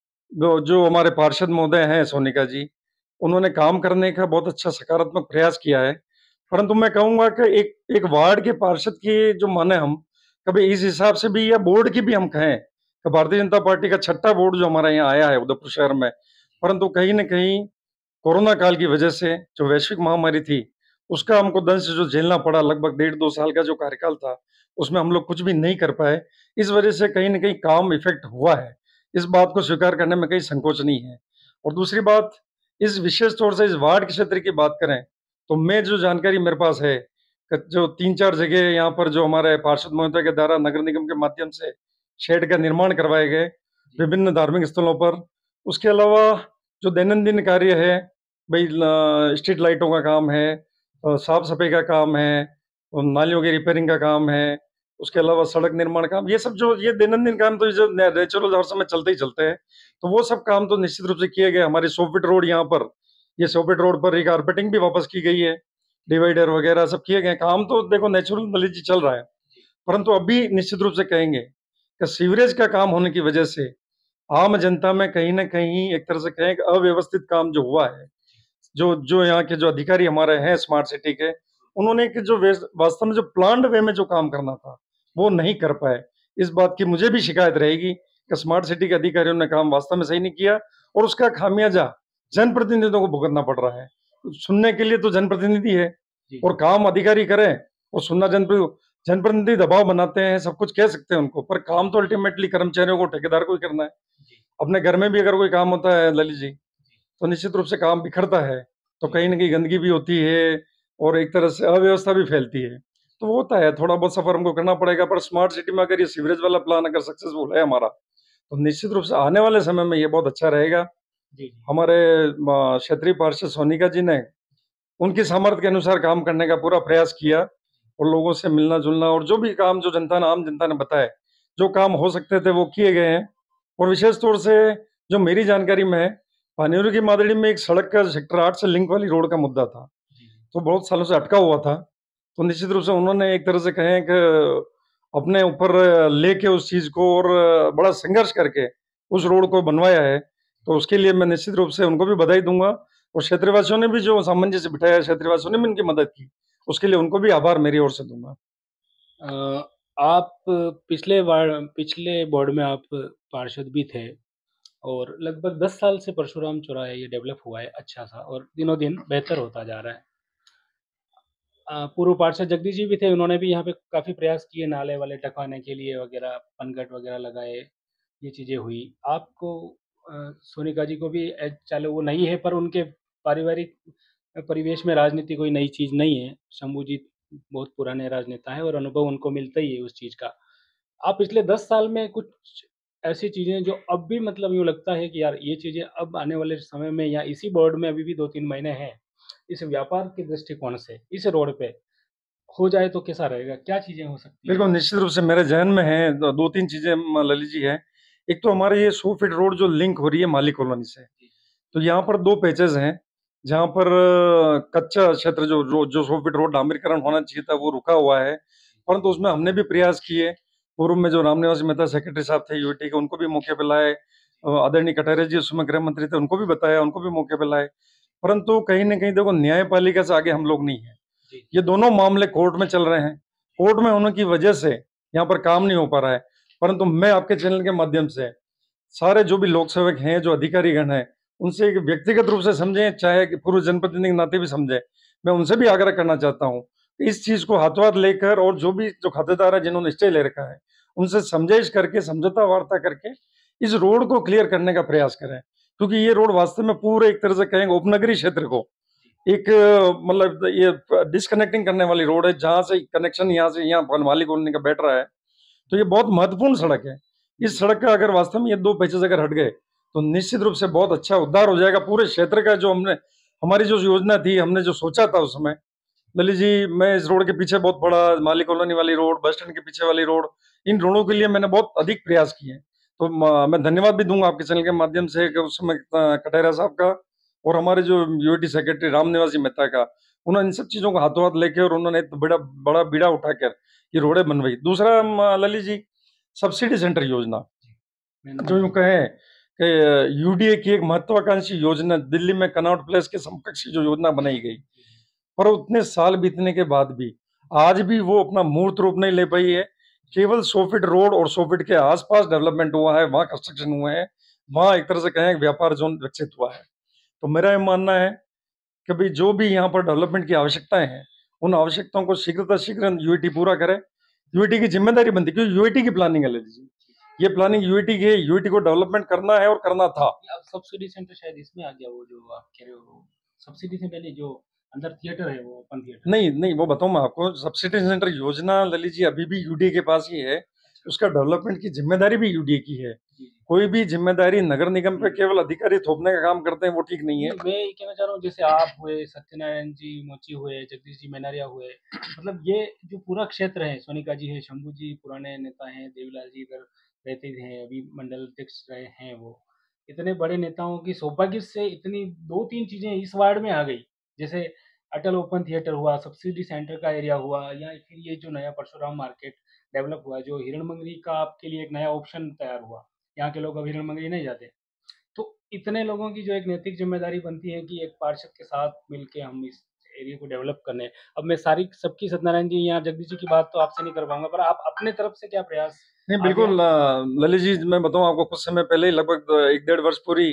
जो हमारे पार्षद महोदय हैं सोनिका जी, उन्होंने काम करने का बहुत अच्छा सकारात्मक प्रयास किया है। परंतु मैं कहूँगा कि एक वार्ड के पार्षद की जो माने हम कभी इस हिसाब से भी या बोर्ड की भी हम कहें कि भारतीय जनता पार्टी का 6ठा बोर्ड जो हमारे यहाँ आया है उदयपुर शहर में, परंतु कहीं न कहीं कोरोना काल की वजह से जो वैश्विक महामारी थी उसका हमको दंश जो झेलना पड़ा, लगभग 1.5-2 साल का जो कार्यकाल था उसमें हम लोग कुछ भी नहीं कर पाए। इस वजह से कहीं न कहीं काम इफेक्ट हुआ है, इस बात को स्वीकार करने में कहीं संकोच नहीं है। और दूसरी बात, इस विशेष तौर से इस वार्ड के क्षेत्र की बात करें तो मैं जो जानकारी मेरे पास है कि जो 3-4 जगह यहाँ पर जो हमारे पार्षद महोदय के द्वारा नगर निगम के माध्यम से शेड का निर्माण करवाए गए विभिन्न धार्मिक स्थलों पर, उसके अलावा जो दैनंदिन कार्य है भाई, स्ट्रीट लाइटों का काम है, साफ सफाई का काम है, और नालियों की रिपेयरिंग का काम है, उसके अलावा सड़क निर्माण काम, ये सब जो ये दैनंदिन काम तो जो नेचुरल हर समय चलते ही चलते हैं, तो वो सब काम तो निश्चित रूप से किए गए। हमारी 100 फीट रोड यहाँ पर, ये 100 फीट रोड पर रिकारपेटिंग भी वापस की गई है, डिवाइडर वगैरह सब किए गए। काम तो देखो नेचुरल नॉलेज जी चल रहा है, परंतु अभी निश्चित रूप से कहेंगे कि सीवरेज का काम होने की वजह से आम जनता में कहीं ना कहीं एक तरह से कहें कि अव्यवस्थित काम जो हुआ है, जो यहाँ के जो अधिकारी हमारे हैं स्मार्ट सिटी के, उन्होंने कि जो वास्तव में जो प्लान्ड वे में जो काम करना था वो नहीं कर पाए। इस बात की मुझे भी शिकायत रहेगी कि स्मार्ट सिटी के अधिकारियों ने काम वास्तव में सही नहीं किया और उसका खामियाजा जनप्रतिनिधियों को भुगतना पड़ रहा है। सुनने के लिए तो जनप्रतिनिधि है और काम अधिकारी करें और सुनना जनप्रतिनिधि दबाव बनाते हैं, सब कुछ कह सकते हैं उनको, पर काम तो अल्टीमेटली कर्मचारियों को, ठेकेदार को ही करना है। अपने घर में भी अगर कोई काम होता है ललित जी, तो निश्चित रूप से काम बिखरता है, तो कहीं ना कहीं गंदगी भी होती है और एक तरह से अव्यवस्था भी फैलती है, तो वो होता है, थोड़ा बहुत सफर हमको करना पड़ेगा। पर स्मार्ट सिटी में अगर ये सीवरेज वाला प्लान अगर सक्सेसफुल है हमारा, तो निश्चित रूप से आने वाले समय में ये बहुत अच्छा रहेगा। हमारे क्षेत्रीय पार्षद सोनिका जी ने उनकी सामर्थ्य के अनुसार काम करने का पूरा प्रयास किया और लोगों से मिलना जुलना और जो भी काम जो आम जनता ने बताया, जो काम हो सकते थे वो किए गए हैं। और विशेष तौर से जो मेरी जानकारी में है, पानीरू की मादड़ी में एक सड़क का सेक्टर 8 से लिंक वाली रोड का मुद्दा था, तो बहुत सालों से अटका हुआ था। तो निश्चित रूप से उन्होंने एक तरह से कहें कि अपने ऊपर लेके उस चीज को और बड़ा संघर्ष करके उस रोड को बनवाया है, तो उसके लिए मैं निश्चित रूप से उनको भी बधाई दूंगा। और क्षेत्रवासियों ने भी जो सामंजस्य बिठाया, क्षेत्रवासियों ने भी उनकी मदद की, उसके लिए उनको भी आभार मेरी ओर से दूंगा। आप पिछले बोर्ड में आप पार्षद भी थे और लगभग 10 साल से परशुराम चौराहा ये डेवलप हुआ है अच्छा सा और दिनों दिन बेहतर होता जा रहा है। पूर्व पार्षद जगदीश जी भी थे, उन्होंने भी यहाँ पे काफ़ी प्रयास किए नाले वाले टकवाने के लिए वगैरह, पनघट वगैरह लगाए, ये चीज़ें हुई। आपको सोनिका जी को भी चलो वो नहीं है, पर उनके पारिवारिक परिवेश में राजनीति कोई नई चीज़ नहीं है। शंभू जी बहुत पुराने राजनेता हैं और अनुभव उनको मिलता ही है उस चीज़ का। आप पिछले 10 साल में कुछ ऐसी चीज़ें जो अब भी मतलब यूँ लगता है कि यार ये चीज़ें अब आने वाले समय में या इसी बोर्ड में अभी भी 2-3 महीने हैं, इस व्यापार के दृष्टिकोण से इस रोड पे हो जाए तो कैसा रहेगा? क्या चीज़ें हो सकती हैं? बिल्कुल, निश्चित रूप से मेरे ज़हन में है 2-3 चीज़ें ललित जी हैं। एक तो हमारे ये 100 फीट रोड जो लिंक हो रही है माली कॉलोनी से, तो यहाँ पर 2 पैचेज़ हैं, जहाँ पर कच्चा क्षेत्र जो 100 फीट रोड डामरीकरण होना चाहिए था, वो रुका हुआ है। परंतु उसमें हमने भी प्रयास किए। पूर्व में जो रामनिवास मेहता सेक्रेटरी साहब थे यूटी के, उनको भी मौके पे लाए। आदरणीय कटारिया जी उस समय गृह मंत्री थे, उनको भी बताया, उनको भी मौके पे लाए। परंतु कहीं न कहीं देखो, न्यायपालिका से आगे हम लोग नहीं हैं। ये दोनों मामले कोर्ट में चल रहे हैं। कोर्ट में होने की वजह से यहाँ पर काम नहीं हो पा रहा है। परंतु मैं आपके चैनल के माध्यम से सारे जो भी लोक सेवक हैं, जो अधिकारीगण हैं, उनसे एक व्यक्तिगत रूप से समझें, चाहे कि पूर्व जनप्रतिनिधि के नाते भी समझें। मैं उनसे भी आग्रह करना चाहता हूँ, इस चीज़ को हाथों हाथ लेकर, और जो खातेदार है जिन्होंने स्टे ले रखा है, उनसे समझाइश करके, समझौता वार्ता करके इस रोड को क्लियर करने का प्रयास करें। क्योंकि ये रोड वास्तव में पूरे एक तरह से कहेंगे उपनगरीय क्षेत्र को एक मतलब ये डिस्कनेक्टिंग करने वाली रोड है, जहाँ से कनेक्शन यहाँ से यहाँ बनवाली कॉलोनी का बैठ रहा है। तो ये बहुत महत्वपूर्ण सड़क है। इस सड़क का अगर वास्तव में ये 2 पैचेज अगर हट गए, तो निश्चित रूप से बहुत अच्छा उद्धार हो जाएगा पूरे क्षेत्र का। जो हमारी जो योजना थी, हमने जो सोचा था उस समय, ललित जी, मैं इस रोड के पीछे बहुत पड़ा, माली कॉलोनी वाली रोड, बस स्टैंड के पीछे वाली रोड, इन रोडों के लिए मैंने बहुत अधिक प्रयास किए। तो मैं धन्यवाद भी दूंगा आपके चैनल के माध्यम से कि उस समय कटारिया साहब का और हमारे जो यूटी सेक्रेटरी रामनिवास जी मेहता का, उन्होंने इन सब चीजों को हाथों हाथ लेके और उन्होंने एक बड़ा बीड़ा उठाकर ये रोडें बनवाई। दूसरा ललित जी, सब्सिडी सेंटर योजना, जो यूं कहें कि यूडीए की एक महत्वाकांक्षी योजना, दिल्ली में कनॉट प्लेस के समकक्ष जो योजना बनाई गई, पर उतने साल बीतने के बाद भी आज भी वो अपना मूर्त रूप नहीं ले पाई है। केवल 100 फीट रोड और 100 फीट के आसपास डेवलपमेंट हुआ है, वहां कंस्ट्रक्शन हुए हैं, वहां एक तरह से कहें व्यापार जोन विकसित हुआ है। तो मेरा ये मानना है कि भाई जो भी यहाँ पर डेवलपमेंट की आवश्यकताएं हैं, उन आवश्यकताओं को शीघ्र यूईटी पूरा करे। यूईटी की जिम्मेदारी बनती है, क्योंकि यूईटी की प्लानिंग है ललित जी, ये प्लानिंग यूईटी की है। यूईटी को डेवलपमेंट करना है और करना था। अब सब्सिडी सेंटर शायद इसमें आ गया, वो जो आप कह रहे हो सब्सिडी सेंटर नहीं, जो अंदर थिएटर है वो ओपन थिएटर। नहीं, वो बताऊं मैं आपको, सब्सिडी सेंटर योजना ललित जी अभी भी यूडीए के पास ही है। उसका डेवलपमेंट की जिम्मेदारी भी यूडीए की है। कोई भी जिम्मेदारी नगर निगम पे केवल अधिकारी थोपने का काम करते हैं, वो ठीक नहीं है। मैं ये कहना चाह रहा हूँ, जैसे आप हुए, सत्यनारायण जी मोची हुए, जगदीश जी मैनारिया हुए, मतलब ये जो पूरा क्षेत्र है, सोनिका जी है, शंभू जी पुराने नेता हैं, देवीलाल जी इधर रहते हैं, अभी मंडल अध्यक्ष रहे हैं, वो इतने बड़े नेताओं की सौभाग्य से इतनी 2-3 चीजें इस वार्ड में आ गई। जैसे अटल ओपन थिएटर हुआ, सब्सिडी सेंटर का एरिया हुआ, या फिर ये जो नया परशुराम मार्केट डेवलप हुआ, जो हिरणमंगरी का आपके लिए एक नया ऑप्शन तैयार हुआ, यहाँ के लोग अब हिरणमंगरी नहीं जाते। तो इतने लोगों की जो एक नैतिक जिम्मेदारी बनती है कि एक पार्षद के साथ मिलके हम इस एरिया को डेवलप करने। अब मैं सारी सबकी, सत्यनारायण जी या जगदीश जी की बात तो आपसे नहीं कर पाऊंगा, पर आप अपने तरफ से क्या प्रयास? नहीं, बिल्कुल ललित जी, मैं बताऊं आपको, कुछ समय पहले ही लगभग 1-1.5 वर्ष पूरी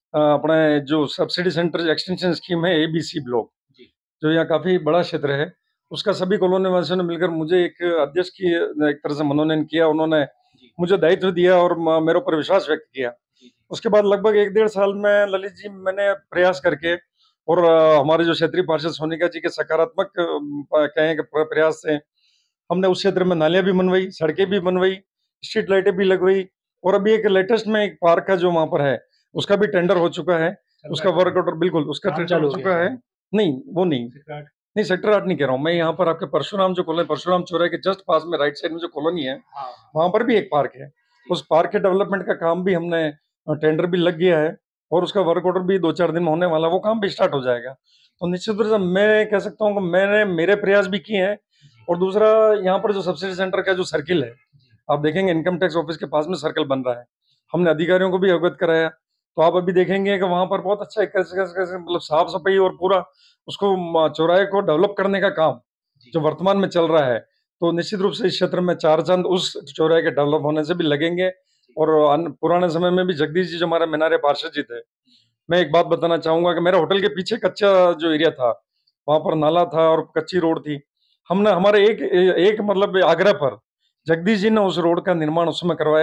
अपने जो सब्सिडी सेंटर एक्सटेंशन स्कीम है एबीसी ब्लॉक, जो यहाँ काफी बड़ा क्षेत्र है, उसका सभी कॉलोनी वासियों ने मिलकर मुझे एक अध्यक्ष की एक तरह से मनोनयन किया। उन्होंने मुझे दायित्व दिया और मेरे ऊपर विश्वास व्यक्त किया। उसके बाद लगभग 1-1.5 साल में ललित जी मैंने प्रयास करके और हमारे जो क्षेत्रीय पार्षद सोनिका जी के सकारात्मक कहें कि प्रयास से हमने उस क्षेत्र में नालियां भी बनवाई, सड़कें भी बनवाई, स्ट्रीट लाइटें भी लगवाई, और अभी एक लेटेस्ट में एक पार्क है जो वहां पर है, उसका भी टेंडर हो चुका है, उसका वर्क ऑर्डर बिल्कुल उसका टेंडर हो चुका है। नहीं, वो नहीं सेक्टर 8 नहीं कह रहा हूँ मैं, यहाँ पर आपके परशुराम जो कॉलोनी, परशुराम चौराहे के जस्ट पास में राइट साइड में जो कॉलोनी है, वहां पर भी एक पार्क है। उस पार्क के डेवलपमेंट का काम भी हमने, टेंडर भी लग गया है और उसका वर्क ऑर्डर भी 2-4 दिन में होने वाला, वो काम भी स्टार्ट हो जाएगा। तो निश्चित रूप से मैं कह सकता हूँ कि मैंने मेरे प्रयास भी किए हैं। और दूसरा, यहाँ पर जो सब्सिडी सेंटर का जो सर्किल है, आप देखेंगे इनकम टैक्स ऑफिस के पास में सर्कल बन रहा है, हमने अधिकारियों को भी अवगत कराया। तो आप अभी देखेंगे कि वहां पर बहुत अच्छा कैसे मतलब साफ सफाई और पूरा उसको चौराहे को डेवलप करने का काम जो वर्तमान में चल रहा है। तो निश्चित रूप से इस क्षेत्र में 4 चांद उस चौराहे के डेवलप होने से भी लगेंगे। और पुराने समय में भी जगदीश जी जो हमारे मेनारे पार्षद जी थे, मैं एक बात बताना चाहूंगा कि मेरे होटल के पीछे कच्चा जो एरिया था, वहां पर नाला था और कच्ची रोड थी। हमने हमारे एक मतलब आग्रह पर जगदीश जी ने उस रोड का निर्माण उस समय करवाया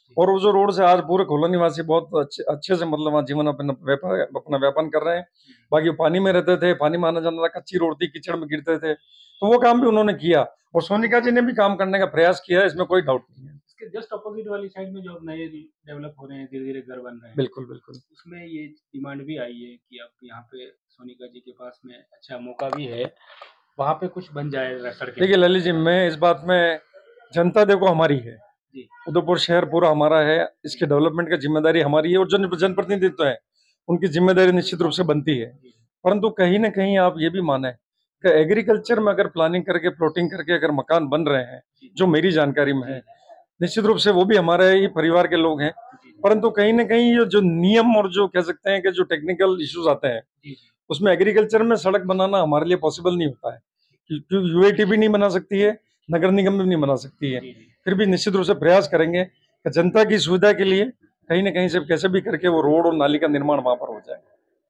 और वो जो रोड से आज पूरे खोला निवासी बहुत अच्छे से मतलब वहाँ जीवन अपना व्यापार कर रहे हैं। बाकी वो पानी में रहते थे, पानी में आना जाना था, कच्ची रोड थी, कीचड़ में गिरते थे, तो वो काम भी उन्होंने किया और सोनिका जी ने भी काम करने का प्रयास किया है, इसमें कोई डाउट नहीं है। इसके जस्ट अपोजिट वाली साइड में जो अब नए डेवलप हो रहे हैं, धीरे धीरे घर बन रहे हैं, बिल्कुल बिल्कुल, उसमें ये डिमांड भी आई है कि अब यहाँ पे सोनिका जी के पास में अच्छा मौका भी है, वहाँ पे कुछ बन जाए सड़कें। देखिए ललित जी, मैं इस बात में, जनता देखो हमारी है, उदयपुर शहर पूरा हमारा है, इसके डेवलपमेंट का जिम्मेदारी हमारी है और जो जनप्रतिनिधित्व है उनकी जिम्मेदारी निश्चित रूप से बनती है। परंतु कहीं ना कहीं आप ये भी माने कि एग्रीकल्चर में अगर प्लानिंग करके प्लॉटिंग करके अगर मकान बन रहे हैं, जो मेरी जानकारी में है, निश्चित रूप से वो भी हमारे ही परिवार के लोग हैं, परंतु कहीं ना कहीं ये जो नियम और जो कह सकते हैं कि जो टेक्निकल इश्यूज आते हैं, उसमें एग्रीकल्चर में सड़क बनाना हमारे लिए पॉसिबल नहीं होता है, क्योंकि यूआईटी भी नहीं बना सकती है, नगर निगम भी नहीं बना सकती है। फिर भी निश्चित रूप से प्रयास करेंगे कि जनता की सुविधा के लिए कहीं ना कहीं से कैसे भी करके वो रोड और नाली का निर्माण वहां पर हो जाए।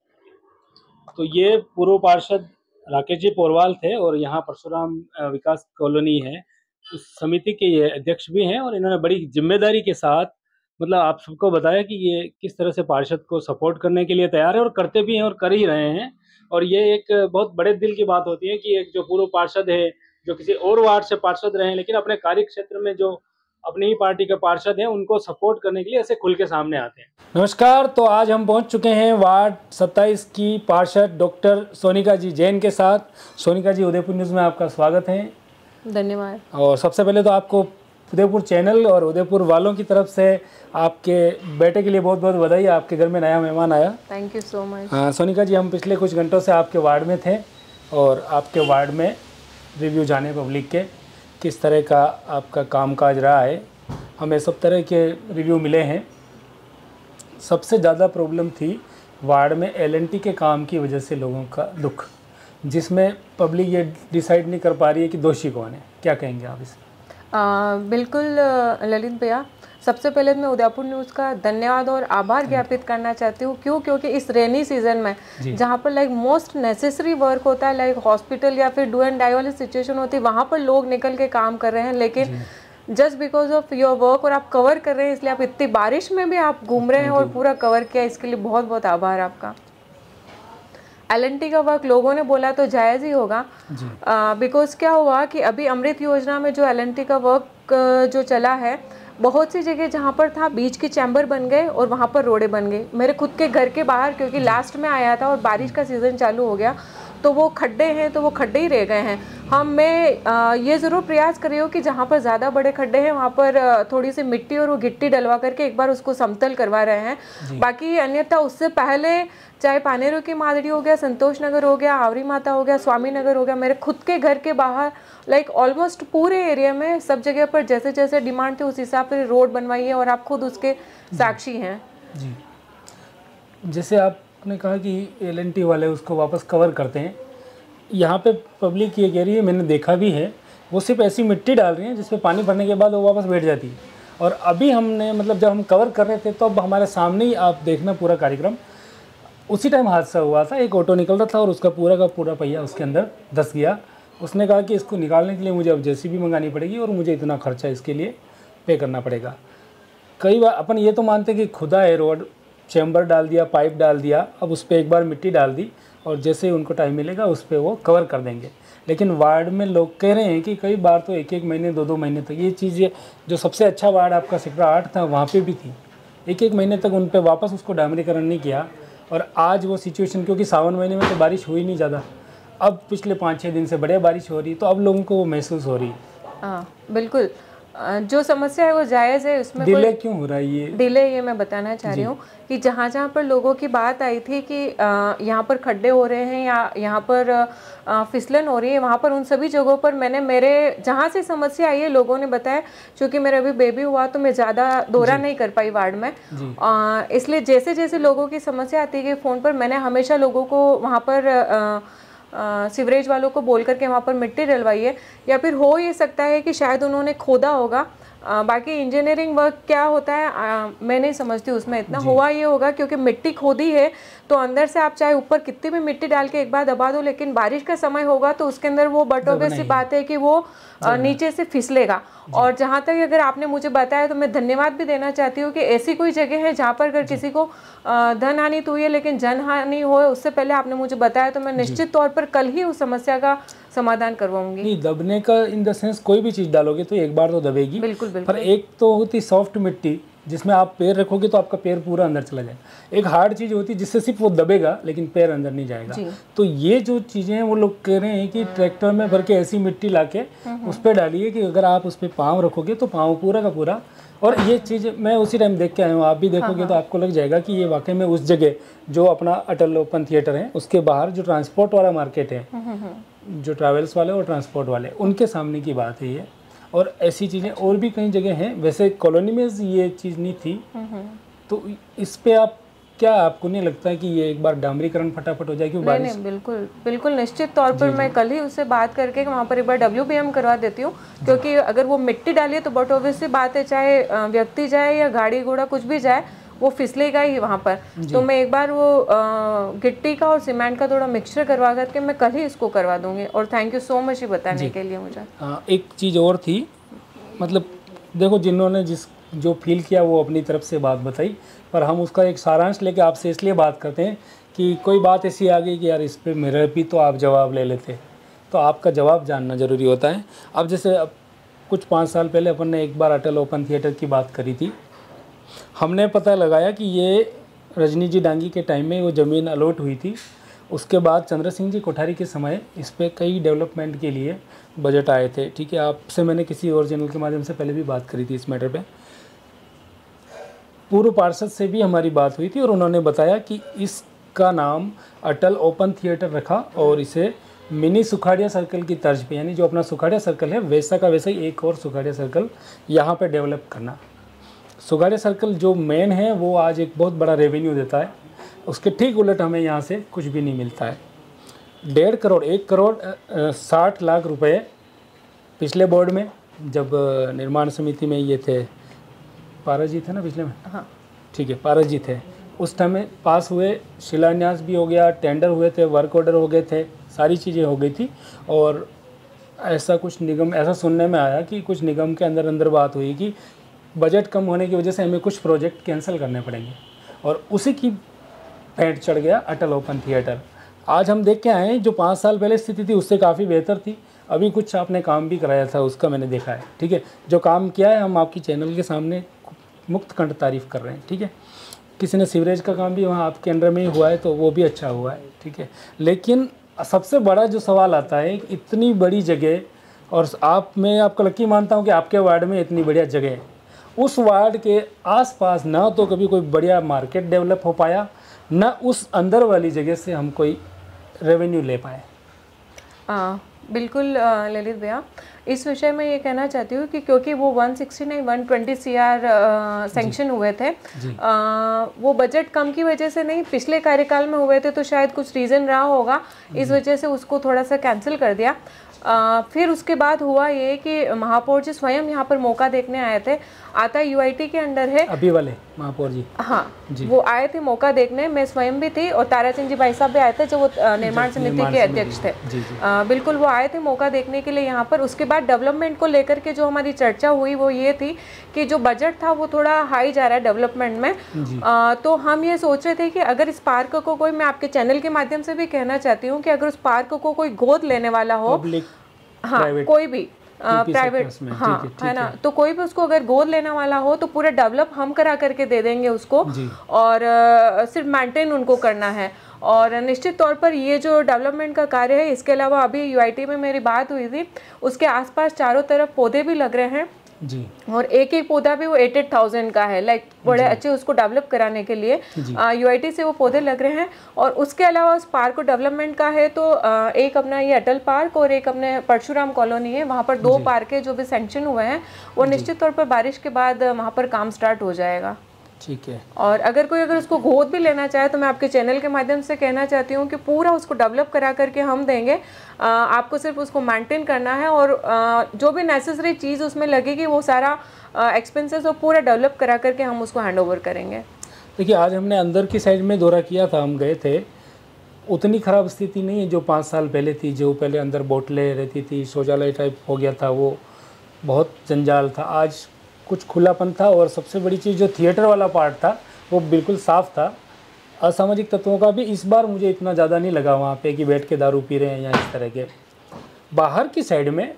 तो ये पूर्व पार्षद राकेश जी पोरवाल थे और यहाँ परशुराम विकास कॉलोनी है, उस समिति के ये अध्यक्ष भी हैं और इन्होंने बड़ी जिम्मेदारी के साथ मतलब आप सबको बताया कि ये किस तरह से पार्षद को सपोर्ट करने के लिए तैयार है और करते भी हैं और कर ही रहे हैं। और ये एक बहुत बड़े दिल की बात होती है कि एक जो पूर्व पार्षद है, जो किसी और वार्ड से पार्षद रहे हैं लेकिन अपने कार्य क्षेत्र में जो अपनी ही पार्टी के पार्षद हैं, उनको सपोर्ट करने के लिए ऐसे खुल के सामने आते हैं। नमस्कार, तो आज हम पहुंच चुके हैं वार्ड 27 की पार्षद डॉक्टर सोनिका जी जैन के साथ। सोनिका जी, उदयपुर न्यूज़ में आपका स्वागत है। धन्यवाद। और सबसे पहले तो आपको उदयपुर चैनल और उदयपुर वालों की तरफ से आपके बेटे के लिए बहुत बहुत बधाई, आपके घर में नया मेहमान आया। Thank you so much. हाँ सोनिका जी, हम पिछले कुछ घंटों से आपके वार्ड में थे और आपके वार्ड में रिव्यू जाने पब्लिक के किस तरह का आपका कामकाज रहा है, हमें सब तरह के रिव्यू मिले हैं। सबसे ज़्यादा प्रॉब्लम थी वार्ड में एलएनटी के काम की वजह से लोगों का दुख, जिसमें पब्लिक ये डिसाइड नहीं कर पा रही है कि दोषी कौन है। क्या कहेंगे आप इस? बिल्कुल ललित भैया, सबसे पहले मैं उदयपुर न्यूज़ का धन्यवाद और आभार ज्ञापित करना चाहती हूँ। क्योंकि इस रेनी सीजन में जहाँ पर लाइक मोस्ट नेसेसरी वर्क होता है, लाइक हॉस्पिटल या फिर डू एंड डाई वाली सिचुएशन होती है, वहाँ पर लोग निकल के काम कर रहे हैं, लेकिन just because of your work और आप कवर कर रहे हैं, इसलिए आप इतनी बारिश में भी आप घूम रहे हैं और पूरा कवर किया, इसके लिए बहुत बहुत आभार आपका। एलएनटी का वर्क लोगों ने बोला तो जायज़ ही होगा, बिकॉज क्या हुआ कि अभी अमृत योजना में जो एलएनटी का वर्क जो चला है, बहुत सी जगह जहाँ पर था बीच के चैम्बर बन गए और वहाँ पर रोडें बन गई। मेरे खुद के घर के बाहर, क्योंकि लास्ट में आया था और बारिश का सीज़न चालू हो गया, तो वो खड्डे हैं तो वो खड्डे ही रह गए हैं। मैं ये ज़रूर प्रयास कर रही हूँ कि जहाँ पर ज़्यादा बड़े खड्डे हैं वहाँ पर थोड़ी सी मिट्टी और वो गिट्टी डलवा करके एक बार उसको समतल करवा रहे हैं। बाकी अन्यथा उससे पहले चाहे पानेरू की मादड़ी हो गया, संतोष नगर हो गया, आवरी माता हो गया, स्वामी नगर हो गया, मेरे खुद के घर के बाहर लाइक ऑलमोस्ट पूरे एरिया में सब जगह पर जैसे जैसे डिमांड थी उस हिसाब से रोड बनवाई है और आप खुद उसके साक्षी हैं। जी, जैसे आपने कहा कि एलएनटी वाले उसको वापस कवर करते हैं, यहाँ पे पब्लिक ये कह रही है, मैंने देखा भी है, वो सिर्फ ऐसी मिट्टी डाल रही है जिसपे पानी भरने के बाद वो वापस बैठ जाती है। और अभी हमने मतलब जब हम कवर कर रहे थे तो अब हमारे सामने ही आप देखना पूरा कार्यक्रम, उसी टाइम हादसा हुआ था। एक ऑटो निकल रहा था और उसका पूरा का पूरा पहिया उसके अंदर धंस गया। उसने कहा कि इसको निकालने के लिए मुझे अब जेसीबी मंगानी पड़ेगी और मुझे इतना खर्चा इसके लिए पे करना पड़ेगा। कई बार अपन ये तो मानते कि खुदा है, रोड चैम्बर डाल दिया, पाइप डाल दिया, अब उस पर एक बार मिट्टी डाल दी और जैसे ही उनको टाइम मिलेगा उस पर वो कवर कर देंगे। लेकिन वार्ड में लोग कह रहे हैं कि कई बार तो एक एक महीने 2-2 महीने तक ये चीज़ें, जो सबसे अच्छा वार्ड आपका सेक्टर 8 था वहाँ पे भी थी, एक एक महीने तक उन पर वापस उसको डामरीकरण नहीं किया। और आज वो सिचुएशन, क्योंकि सावन महीने में तो बारिश हुई नहीं ज़्यादा, अब पिछले 5-6 दिन से बढ़िया बारिश हो रही, तो अब लोगों को वो महसूस हो रही। हाँ बिल्कुल, जो समस्या है वो जायज़ है, उसमें डिले क्यों हो रहा है ये डिले, ये मैं बताना चाह रही हूँ कि जहाँ जहाँ पर लोगों की बात आई थी कि यहाँ पर खड्डे हो रहे हैं या यहाँ पर फिसलन हो रही है, वहाँ पर उन सभी जगहों पर मैंने मेरे जहाँ से समस्या आई है लोगों ने बताया। क्योंकि मेरा अभी बेबी हुआ तो मैं ज़्यादा दौरा नहीं कर पाई वार्ड में, इसलिए जैसे जैसे लोगों की समस्या आती है फ़ोन पर, मैंने हमेशा लोगों को वहाँ पर सीवरेज वालों को बोल करके वहाँ पर मिट्टी डलवाई है। या फिर हो ये सकता है कि शायद उन्होंने खोदा होगा, बाकी इंजीनियरिंग वर्क क्या होता है मैं नहीं समझती उसमें इतना। हुआ ये होगा क्योंकि मिट्टी खोदी है तो अंदर से आप चाहे ऊपर कितनी भी मिट्टी डाल के एक बार दबा दो, लेकिन बारिश का समय होगा तो उसके अंदर वो बट ऑब्वियस सी बात है कि वो नीचे से फिसलेगा। और जहाँ तक अगर आपने मुझे बताया तो मैं धन्यवाद भी देना चाहती हूँ कि ऐसी कोई जगह है जहाँ पर अगर किसी को धन हानि तो हुई है लेकिन जन हानि हो उससे पहले आपने मुझे बताया, तो मैं निश्चित तौर पर कल ही उस समस्या का समाधान करवाऊंगी। नहीं, दबने का इन द सेंस कोई भी चीज़ डालोगे तो एक बार तो दबेगी। बिल्कुल बिल्कुल। पर एक तो होती सॉफ्ट मिट्टी जिसमें आप पैर रखोगे तो आपका पैर पूरा अंदर चला जाएगा। एक हार्ड चीज़ होती है जिससे सिर्फ वो दबेगा लेकिन पैर अंदर नहीं जाएगा। तो ये जो चीज़ें हैं वो लोग कह रहे हैं कि ट्रैक्टर में भर के ऐसी मिट्टी लाके उस पर डालिए कि अगर आप उस पर पाँव रखोगे तो पाँव पूरा का पूरा। और ये चीज़ मैं उसी टाइम देख के आया हूँ, आप भी देखोगे तो आपको लग जाएगा कि ये वाकई में उस जगह जो अपना अटल ओपन थिएटर है उसके बाहर जो ट्रांसपोर्ट वाला मार्केट है, जो ट्रैवल्स वाले और ट्रांसपोर्ट वाले, उनके सामने की बात है ये। और ऐसी चीज़ें और भी कई जगह हैं। वैसे कॉलोनी में ये चीज़ नहीं थी, तो इस पे आप क्या, आपको नहीं लगता है कि ये एक बार डामरीकरण फटाफट हो जाएगी? नहीं, बिल्कुल बिल्कुल निश्चित तौर पर मैं कल ही उससे बात करके वहाँ पर एक बार WBM करवा देती हूँ, क्योंकि अगर वो मिट्टी डालिए तो बहुत ऑब्वियसली बात है, चाहे व्यक्ति जाए या गाड़ी घोड़ा कुछ भी जाए वो फिसलेगा ही वहाँ पर। तो मैं एक बार वो गिट्टी का और सीमेंट का थोड़ा मिक्सचर करवा करके मैं कल ही इसको करवा दूंगी। और थैंक यू सो मच ये बताने के लिए मुझे। एक चीज़ और थी, मतलब देखो जिन्होंने जो फील किया वो अपनी तरफ से बात बताई, पर हम उसका एक सारांश लेके आपसे इसलिए बात करते हैं कि कोई बात ऐसी आ गई कि यार इस पर मेरे भी तो आप जवाब ले लेते, तो आपका जवाब जानना ज़रूरी होता है। अब जैसे अब कुछ 5 साल पहले अपन ने एक बार अटल ओपन थिएटर की बात करी थी। हमने पता लगाया कि ये रजनी जी डांगी के टाइम में वो ज़मीन अलॉट हुई थी। उसके बाद चंद्र सिंह जी कोठारी के समय इस पर कई डेवलपमेंट के लिए बजट आए थे। ठीक है, आपसे मैंने किसी और चैनल के माध्यम से पहले भी बात करी थी इस मैटर पे। पूर्व पार्षद से भी हमारी बात हुई थी और उन्होंने बताया कि इसका नाम अटल ओपन थिएटर रखा और इसे मिनी सुखाड़िया सर्कल की तर्ज पे, यानी जो अपना सुखाड़िया सर्कल है वैसा का वैसा ही एक और सुखाड़िया सर्कल यहाँ पे डेवलप करना। सुखाड़िया सर्कल जो मेन है वो आज एक बहुत बड़ा रेवेन्यू देता है, उसके ठीक उलट हमें यहाँ से कुछ भी नहीं मिलता है। 1.5 करोड़ 1 करोड़ 60 लाख रुपए पिछले बोर्ड में, जब निर्माण समिति में ये थे, पारस जी थे ना पिछले में, हाँ ठीक है, पारस जी थे, उस टाइम में पास हुए, शिलान्यास भी हो गया, टेंडर हुए थे, वर्क ऑर्डर हो गए थे, सारी चीज़ें हो गई थी। और ऐसा कुछ निगम, ऐसा सुनने में आया कि कुछ निगम के अंदर बात हुई कि बजट कम होने की वजह से हमें कुछ प्रोजेक्ट कैंसिल करने पड़ेंगे, और उसी की भेंट चढ़ गया अटल ओपन थिएटर। आज हम देख के आए हैं जो 5 साल पहले स्थिति थी उससे काफ़ी बेहतर थी। अभी कुछ आपने काम भी कराया था, उसका मैंने देखा है। ठीक है, जो काम किया है हम आपकी चैनल के सामने मुक्त कंठ तारीफ़ कर रहे हैं। ठीक है, किसी ने सीवरेज का काम भी वहाँ आपके अंडर में ही हुआ है तो वो भी अच्छा हुआ है। ठीक है, लेकिन सबसे बड़ा जो सवाल आता है, इतनी बड़ी जगह, और मैं आपको लकी मानता हूँ कि आपके वार्ड में इतनी बढ़िया जगह है, उस वार्ड के आसपास ना तो कभी कोई बढ़िया मार्केट डेवलप हो पाया, ना उस अंदर वाली जगह से हम कोई रेवेन्यू ले पाए। बिल्कुल ललित भैया, इस विषय में ये कहना चाहती हूँ कि क्योंकि वो 169 120 CR सैंक्शन हुए थे, वो बजट कम की वजह से नहीं, पिछले कार्यकाल में हुए थे, तो शायद कुछ रीज़न रहा होगा, इस वजह से उसको थोड़ा सा कैंसिल कर दिया। फिर उसके बाद हुआ ये कि महापौर जी स्वयं यहाँ पर मौका देखने आए थे। आता UIT के अंडर है अभी वाले महापौर जी, हाँ जी, वो आए थे मौका देखने, मैं स्वयं भी थी और ताराचंद जी भाई साहब भी आए थे जो वो निर्माण समिति के अध्यक्ष थे। बिल्कुल, वो आए थे मौका देखने के लिए यहाँ पर। उसके बाद डेवलपमेंट को लेकर के जो हमारी चर्चा हुई वो ये थी कि जो बजट था वो थोड़ा हाई जा रहा है डेवलपमेंट में। तो हम ये सोच रहे थे कि अगर इस पार्क को कोई, मैं आपके चैनल के माध्यम से भी कहना चाहती हूँ कि अगर उस पार्क को कोई गोद लेने वाला हो, हाँ कोई भी प्राइवेट, हाँ है ना, तो कोई भी उसको अगर गोद लेने वाला हो तो पूरा डेवलप हम करा करके दे देंगे उसको, और सिर्फ मेंटेन उनको करना है। और निश्चित तौर पर ये जो डेवलपमेंट का कार्य है, इसके अलावा अभी UIT में मेरी बात हुई थी, उसके आसपास चारों तरफ पौधे भी लग रहे हैं जी, और एक पौधा भी वो 88,000 का है, लाइक बड़े अच्छे उसको डेवलप कराने के लिए UIT से वो पौधे लग रहे हैं। और उसके अलावा उस पार्क को डेवलपमेंट का है तो एक अपना ये अटल पार्क और एक अपने परशुराम कॉलोनी है, वहाँ पर 2 पार्क है जो भी सैंक्शन हुए हैं, वो निश्चित तौर पर बारिश के बाद वहाँ पर काम स्टार्ट हो जाएगा। ठीक है, और अगर उसको गोद भी लेना चाहे तो मैं आपके चैनल के माध्यम से कहना चाहती हूँ कि पूरा उसको डेवलप करा करके हम देंगे, आपको सिर्फ उसको मेंटेन करना है, और जो भी नेसेसरी चीज़ उसमें लगेगी वो सारा एक्सपेंसेस और पूरा डेवलप करा करके हम उसको हैंड ओवर करेंगे। देखिए, आज हमने अंदर की साइड में दौरा किया था, हम गए थे, उतनी ख़राब स्थिति नहीं है जो 5 साल पहले थी। जो पहले अंदर बोतलें रहती थी, शौचालय टाइप हो गया था, वो बहुत जंजाल था। आज कुछ खुलापन था और सबसे बड़ी चीज़ जो थिएटर वाला पार्ट था वो बिल्कुल साफ़ था। असामाजिक तत्वों का भी इस बार मुझे इतना ज़्यादा नहीं लगा वहाँ पे कि बैठ के दारू पी रहे हैं या इस तरह के। बाहर की साइड में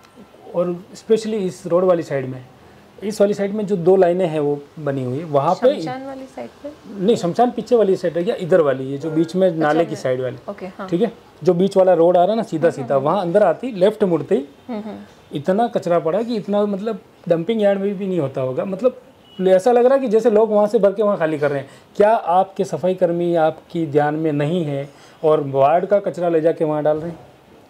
और स्पेशली इस रोड वाली साइड में, इस वाली साइड में जो 2 लाइनें हैं वो बनी हुई वहाँ पे। शमशान वाली साइड पे नहीं, शमशान पीछे वाली साइड है, या इधर वाली है जो बीच में नाले की साइड वाली। ओके, हाँ। ठीक है, जो बीच वाला रोड आ रहा है ना सीधा सीधा, वहाँ अंदर आती लेफ्ट मुड़ते ही इतना कचरा पड़ा कि इतना मतलब डंपिंग यार्ड में भी नहीं होता होगा। मतलब ऐसा लग रहा है कि जैसे लोग वहाँ से भर के वहाँ खाली कर रहे हैं। क्या आपके सफाई कर्मी आपकी ध्यान में नहीं है और वार्ड का कचरा ले जाके वहाँ डाल रहे हैं?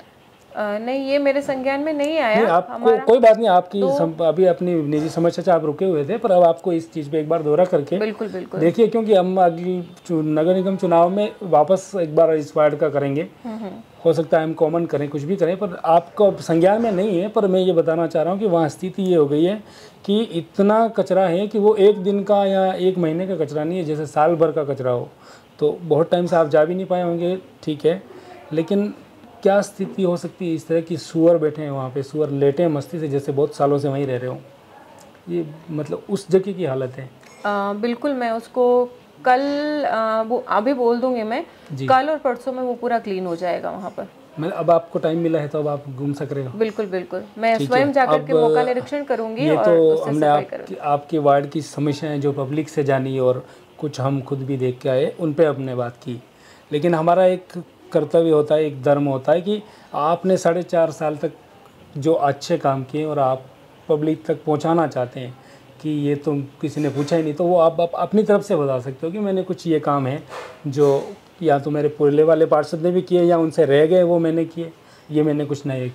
नहीं, ये मेरे संज्ञान में नहीं आया। नहीं, आपको कोई बात नहीं, आपकी अभी अपनी निजी समस्या से आप रुके हुए थे, पर अब आपको इस चीज़ पे एक बार दौरा करके बिल्कुल बिल्कुल देखिए, क्योंकि हम अगली नगर निगम चुनाव में वापस एक बार इस वार्ड का करेंगे। हो सकता है हम कॉमन करें, कुछ भी करें, पर आपको संज्ञान में नहीं है। पर मैं ये बताना चाह रहा हूँ कि वहाँ स्थिति ये हो गई है कि इतना कचरा है कि वो 1 दिन का या 1 महीने का कचरा नहीं है, जैसे साल भर का कचरा हो। तो बहुत टाइम से आप जा भी नहीं पाए होंगे, ठीक है, लेकिन क्या स्थिति हो सकती है इस तरह की? सुअर बैठे हैं वहाँ पे, सुअर लेटे हैं मस्ती से, जैसे बहुत सालों से वहीं रह रहे हो। ये मतलब उस जगह की हालत है। बिल्कुल, मैं उसको कल वो अभी बोल दूंगी मैं, कल और परसों में वो पूरा क्लीन हो जाएगा वहाँ पर। मैं अब आपको टाइम मिला है तो अब आप घूम सक रहे हो। बिल्कुल बिल्कुल, मैं स्वयं जाकर के मौका निरीक्षण करूंगी। ये और तो हमने आपके वार्ड की समस्याएं जो पब्लिक से जानी और कुछ हम खुद भी देख के आए, उन पे हमने बात की। लेकिन हमारा एक कर्तव्य होता है, एक धर्म होता है कि आपने 4.5 साल तक जो अच्छे काम किए और आप पब्लिक तक पहुंचाना चाहते हैं कि ये तो किसी ने पूछा ही नहीं, तो वो आप अपनी तरफ से बता सकते हो कि मैंने कुछ ये काम है जो या तो मेरे पुरले वाले पार्षद ने भी किए या उनसे रह गए वो मैंने किए, ये मैंने कुछ नए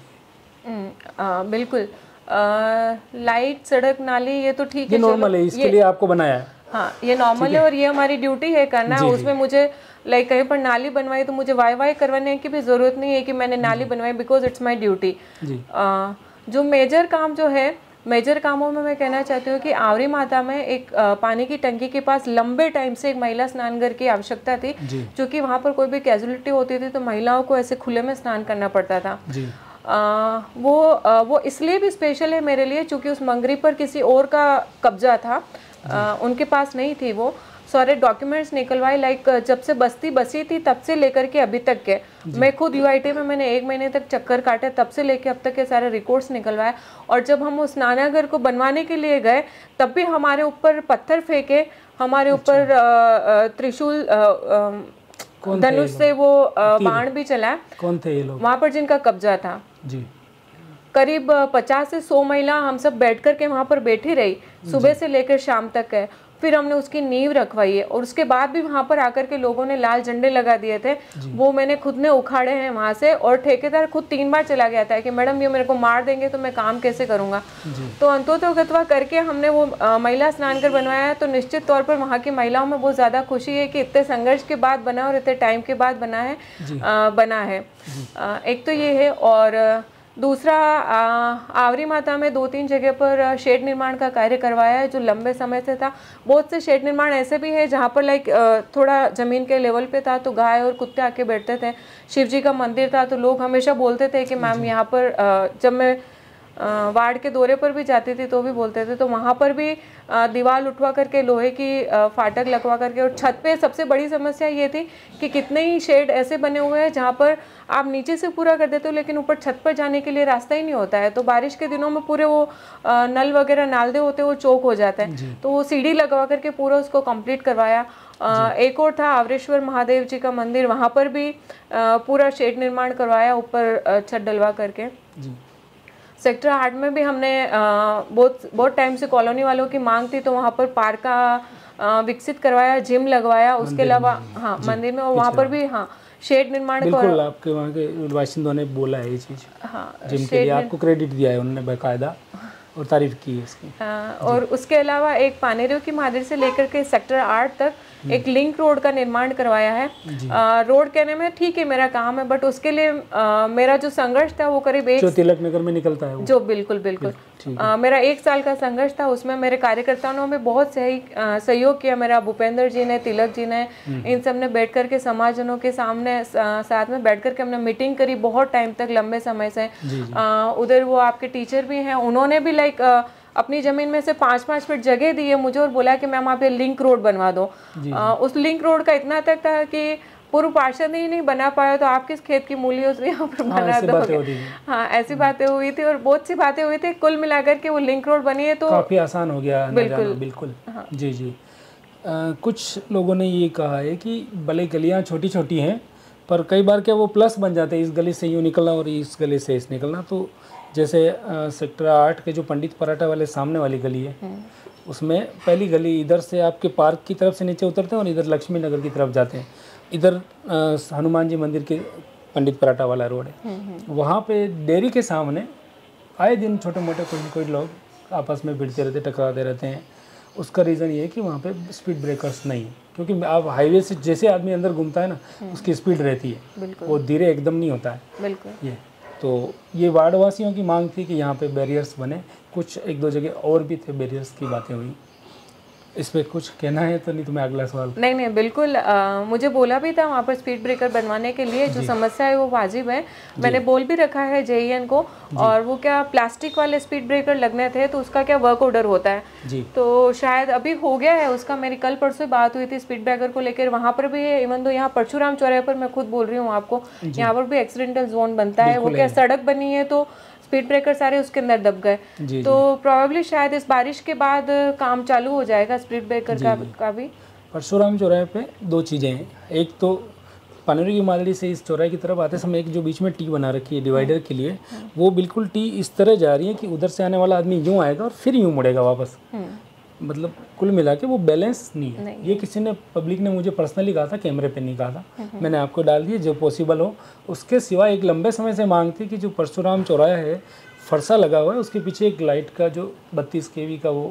किए। बिल्कुल, लाइट, सड़क, नाली, ये तो ठीक है, नॉर्मल है, इसके लिए आपको बनाया है। हाँ, ये नॉर्मल है और ये हमारी ड्यूटी है करना। उसमें मुझे लाइक कहीं पर नाली बनवाई तो मुझे वाई करवाने की भी ज़रूरत नहीं है कि मैंने नाली बनवाई, बिकॉज इट्स माय ड्यूटी। जो मेजर काम जो है, मेजर कामों में मैं कहना चाहती हूँ कि आवरी माता में एक पानी की टंकी के पास लंबे टाइम से एक महिला स्नानघर की आवश्यकता थी, क्योंकि वहाँ पर कोई भी कैजुअलिटी होती थी तो महिलाओं को ऐसे खुले में स्नान करना पड़ता था। वो इसलिए भी स्पेशल है मेरे लिए क्योंकि उस मंगरी पर किसी और का कब्जा था, उनके पास नहीं थी। वो सारे डॉक्यूमेंट्स निकलवाए, लाइक जब से बस्ती बसी थी तब से लेकर के अभी तक के, मैं खुद यूआईटी में मैंने 1 महीने तक चक्कर काटे, तब से लेके अब तक के सारे रिकॉर्ड्स निकलवाए। और जब हम उस स्नानागार को बनवाने के लिए गए तब भी हमारे ऊपर पत्थर फेंके, हमारे ऊपर त्रिशूल धनुष से वो बाण भी चला। कौन थे ये लोग वहाँ पर जिनका कब्जा था? जी, करीब 50 से 100 महिला हम सब बैठ कर के वहाँ पर बैठी रही, सुबह से लेकर शाम तक है। फिर हमने उसकी नींव रखवाई है और उसके बाद भी वहाँ पर आकर के लोगों ने लाल झंडे लगा दिए थे, वो मैंने खुद ने उखाड़े हैं वहाँ से। और ठेकेदार खुद 3 बार चला गया था कि मैडम ये मेरे को मार देंगे तो मैं काम कैसे करूँगा। तो अंतोतोगत्वा करके हमने वो महिला स्नानघर बनवाया है। तो निश्चित तौर पर वहाँ की महिलाओं में बहुत ज़्यादा खुशी है कि इतने संघर्ष के बाद बना और इतने टाइम के बाद बना है। एक तो ये है, और दूसरा आवरी माता में 2-3 जगह पर शेड निर्माण का कार्य करवाया है जो लंबे समय से था। बहुत से शेड निर्माण ऐसे भी है जहाँ पर लाइक थोड़ा ज़मीन के लेवल पे था तो गाय और कुत्ते आके बैठते थे। शिव जी का मंदिर था तो लोग हमेशा बोलते थे कि मैम यहाँ पर, जब मैं वार्ड के दौरे पर भी जाती थी तो भी बोलते थे, तो वहाँ पर भी दीवार उठवा करके लोहे की फाटक लगवा करके, और छत पे सबसे बड़ी समस्या ये थी कि कितने ही शेड ऐसे बने हुए हैं जहाँ पर आप नीचे से पूरा कर देते हो लेकिन ऊपर छत पर जाने के लिए रास्ता ही नहीं होता है। तो बारिश के दिनों में पूरे वो नल वगैरह नालदे होते वो चौक हो जाते हैं, तो वो सीढ़ी लगवा करके पूरा उसको कंप्लीट करवाया। एक और था आवरेश्वर महादेव जी का मंदिर, वहाँ पर भी पूरा शेड निर्माण करवाया ऊपर छत डलवा करके। सेक्टर 8 में भी हमने बहुत टाइम से कॉलोनी वालों की मांग थी तो वहाँ पर पार्क का विकसित करवाया, जिम लगवाया। उसके अलावा हाँ मंदिर में, और वहाँ पर भी हाँ शेड निर्माण। बिल्कुल, आपके वहाँ के बाशिंदों ने बोला है ये चीज़, हाँ जिम के लिए आपको क्रेडिट दिया है उन्होंने बाकायदा और तारीफ की है इसकी। और उसके अलावा एक पानेरियों की महादेव से लेकर के सेक्टर 8 तक एक लिंक रोड का निर्माण करवाया है। रोड कहने में ठीक है मेरा काम है, बट उसके लिए मेरा जो संघर्ष था वो करीब जो तिलक नगर में निकलता है वो। जो बिल्कुल मेरा 1 साल का संघर्ष था, उसमें मेरे कार्यकर्ताओं ने हमें बहुत सही सहयोग किया। मेरा भूपेंद्र जी ने, तिलक जी ने, इन सब ने बैठ कर के समाजजनों के सामने साथ में बैठ कर के हमने मीटिंग करी बहुत टाइम तक, लंबे समय से। उधर वो आपके टीचर भी हैं, उन्होंने भी लाइक अपनी ज़मीन में से 5-5 फीट जगह दी है मुझे और बोला कि मैम आप ये लिंक रोड बनवा दो। उस लिंक रोड का इतना तक था कि पूर्व पार्षद ही नहीं बना पाया तो आप किस खेत की मूली उस यहाँ पर बना दोगे। हाँ, ऐसी बातें हुई थी और बहुत सी बातें हुई थी। कुल मिलाकर के वो लिंक रोड बनी है तो काफ़ी आसान हो गया। बिल्कुल बिल्कुल। जी जी। कुछ लोगों ने ये कहा है कि भले गलियाँ छोटी छोटी हैं पर कई बार क्या वो प्लस बन जाते हैं, इस गली से यूँ निकलना और इस गली से इस निकलना। तो जैसे सेक्टर 8 के जो पंडित पराठा वाले सामने वाली गली है, उसमें पहली गली इधर से आपके पार्क की तरफ से नीचे उतरते हैं और इधर लक्ष्मी नगर की तरफ जाते हैं। इधर हनुमान जी मंदिर के पंडित पराठा वाला रोड है, वहाँ पे डेयरी के सामने आए दिन छोटे मोटे कोई लोग आपस में भिड़ते रहते, टकराते रहते हैं। उसका रीज़न ये है कि वहाँ पे स्पीड ब्रेकर्स नहीं है, क्योंकि आप हाईवे से जैसे आदमी अंदर घूमता है ना, उसकी स्पीड रहती है, वो धीरे एकदम नहीं होता है। बिल्कुल। ये तो ये वार्ड वासियों की मांग थी कि यहाँ पे बैरियर्स बने। कुछ 1-2 जगह और भी थे, बैरियर्स की बातें हुई। इस पे कुछ कहना है तो नहीं तो मैं अगला सवाल। नहीं बिल्कुल, मुझे बोला भी था वहाँ पर स्पीड ब्रेकर बनवाने के लिए, जो समस्या है वो वाजिब है। मैंने बोल भी रखा है JEN को। और वो क्या प्लास्टिक वाले स्पीड ब्रेकर लगने थे तो उसका क्या वर्क ऑर्डर होता है जी। तो शायद अभी हो गया है उसका। मेरी कल परसों बात हुई थी स्पीड ब्रेकर को लेकर। वहाँ पर भी इवन तो यहाँ परशुराम चौराहे पर मैं खुद बोल रही हूँ आपको, यहाँ पर भी एक्सीडेंटल जोन बनता है। वो क्या सड़क बनी है तो स्पीड ब्रेकर सारे उसके अंदर दब गए। तो प्रॉब्ली शायद इस बारिश के बाद काम चालू हो जाएगा स्पीड ब्रेकर का भी। परशुराम चौराहे पे 2 चीज़ें हैं। एक तो पानरी की मालड़ी से इस चौराहे की तरफ आते समय एक जो बीच में टी बना रखी है डिवाइडर के लिए, वो बिल्कुल टी इस तरह जा रही है कि उधर से आने वाला आदमी यूँ आएगा और फिर यूँ मुड़ेगा वापस। मतलब कुल मिला के वो बैलेंस नहीं है। ये किसी ने, पब्लिक ने मुझे पर्सनली कहा था, कैमरे पे नहीं कहा था। मैंने आपको डाल दिया जो पॉसिबल हो। उसके सिवा एक लंबे समय से मांग थी कि जो परशुराम चौराहा है, फरसा लगा हुआ है, उसके पीछे एक लाइट का जो 32 kV का वो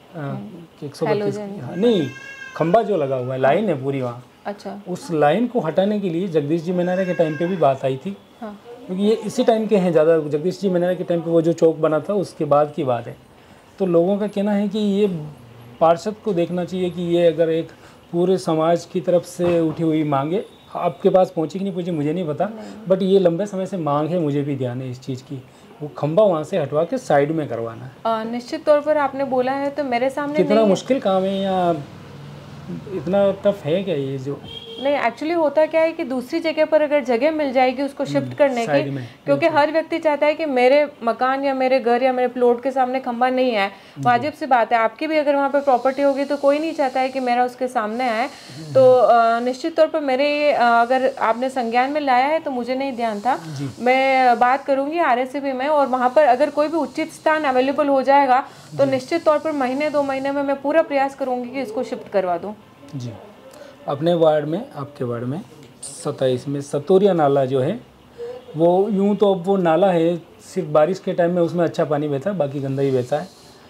132 नहीं खंबा जो लगा हुआ है, लाइन है पूरी वहाँ। अच्छा। उस लाइन को हटाने के लिए जगदीश जी मीनारे के टाइम पे भी बात आई थी। क्योंकि ये इसी टाइम के हैं ज़्यादा। जगदीश जी मीनारे के टाइम पे वो जो चौक बना था उसके बाद की बात है। तो लोगों का कहना है कि ये पार्षद को देखना चाहिए कि ये अगर एक पूरे समाज की तरफ से उठी हुई मांगे, आपके पास पहुँची कि नहीं पहुँची मुझे नहीं पता, बट ये लंबे समय से मांग है, मुझे भी ध्यान है इस चीज़ की। वो खंबा वहाँ से हटवा के साइड में करवाना है। निश्चित तौर पर आपने बोला है तो मेरे सामने कितना मुश्किल काम है या इतना टफ है क्या ये जो? नहीं, एक्चुअली होता क्या है कि दूसरी जगह पर अगर जगह मिल जाएगी उसको शिफ्ट करने की, क्योंकि हर व्यक्ति चाहता है कि मेरे मकान या मेरे घर या मेरे प्लॉट के सामने खंबा नहीं है। वाजिब सी बात है, आपकी भी अगर वहाँ पे प्रॉपर्टी होगी तो कोई नहीं चाहता है कि मेरा उसके सामने आए। तो निश्चित तौर पर मेरे अगर आपने संज्ञान में लाया है तो मुझे नहीं ध्यान था। मैं बात करूँगी RSCB में, और वहाँ पर अगर कोई भी उचित स्थान अवेलेबल हो जाएगा तो निश्चित तौर पर महीने 2 महीने में मैं पूरा प्रयास करूँगी कि इसको शिफ्ट करवा दूँ। जी। अपने वार्ड में, आपके वार्ड में 27 में सतोरिया नाला जो है वो यूं तो अब वो नाला है, सिर्फ बारिश के टाइम में उसमें अच्छा पानी बहता है, बाकी गंदा ही बहता है।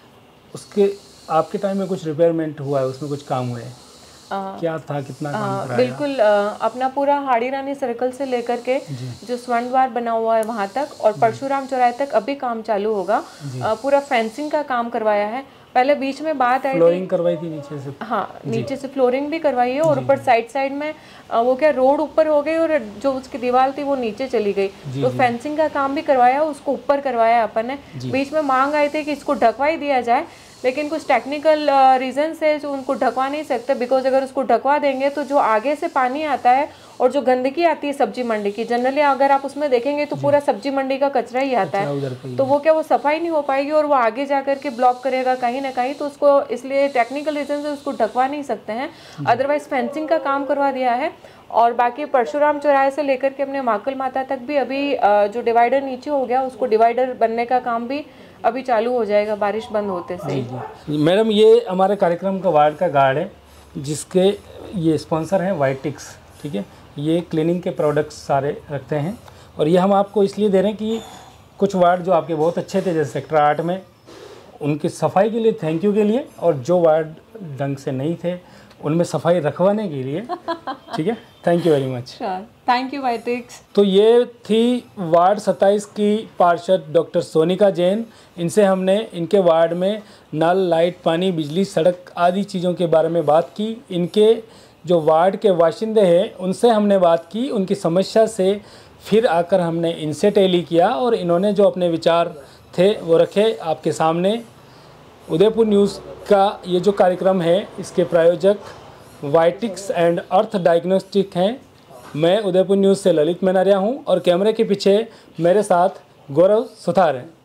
उसके आपके टाइम में कुछ रिपेयरमेंट हुआ है, उसमें कुछ काम हुआ है? क्या था, कितना काम कराया? बिल्कुल, अपना पूरा हाड़ी रानी सर्कल से लेकर के जो स्वर्ण द्वार बना हुआ है वहाँ तक और परशुराम चौराहे तक अभी काम चालू होगा। पूरा फेंसिंग का काम करवाया है। पहले बीच में बात आई, फ्लोरिंग करवाई थी नीचे से। हाँ, नीचे से फ्लोरिंग भी करवाई है और ऊपर साइड में वो क्या रोड ऊपर हो गई और जो उसकी दीवार थी वो नीचे चली गई। तो फेंसिंग का काम भी करवाया, उसको ऊपर करवाया अपन ने। बीच में मांग आई थी कि इसको ढकवाई दिया जाए, लेकिन कुछ टेक्निकल रीजन से जो उनको ढकवा नहीं सकते, बिकॉज अगर उसको ढकवा देंगे तो जो आगे से पानी आता है और जो गंदगी आती है सब्जी मंडी की, जनरली अगर आप उसमें देखेंगे तो पूरा सब्जी मंडी का कचरा ही आता है, तो वो क्या वो सफाई नहीं हो पाएगी और वो आगे जाकर के ब्लॉक करेगा कहीं ना कहीं। तो उसको इसलिए टेक्निकल रीजन से उसको ढकवा नहीं सकते हैं। अदरवाइज फेंसिंग का काम करवा दिया है। और बाकी परशुराम चौराहे से लेकर के अपने महाकाल माता तक भी अभी जो डिवाइडर नीचे हो गया उसको डिवाइडर बनने का काम भी अभी चालू हो जाएगा बारिश बंद होते से। मैडम, ये हमारे कार्यक्रम का वार्ड का गार्ड है जिसके ये स्पॉन्सर हैं वाइटिक्स, ठीक है। ये क्लीनिंग के प्रोडक्ट्स सारे रखते हैं और ये हम आपको इसलिए दे रहे हैं कि कुछ वार्ड जो आपके बहुत अच्छे थे जैसे सेक्टर 8 में, उनकी सफाई के लिए थैंक यू के लिए, और जो वार्ड ढंग से नहीं थे उनमें सफाई रखवाने के लिए ठीक है, thank you very much. Thank you Vitex. तो ये थी वार्ड 27 की पार्षद डॉक्टर सोनिका जैन। इनसे हमने इनके वार्ड में नल, लाइट, पानी, बिजली, सड़क आदि चीज़ों के बारे में बात की। इनके जो वार्ड के बाशिंदे हैं उनसे हमने बात की, उनकी समस्या से फिर आकर हमने इनसे टेली किया और इन्होंने जो अपने विचार थे वो रखे आपके सामने। उदयपुर न्यूज़ का ये जो कार्यक्रम है इसके प्रायोजक वाइटिक्स एंड अर्थ डायग्नोस्टिक हैं। मैं उदयपुर न्यूज़ से ललित मेनारिया हूँ और कैमरे के पीछे मेरे साथ गौरव सुथार हैं।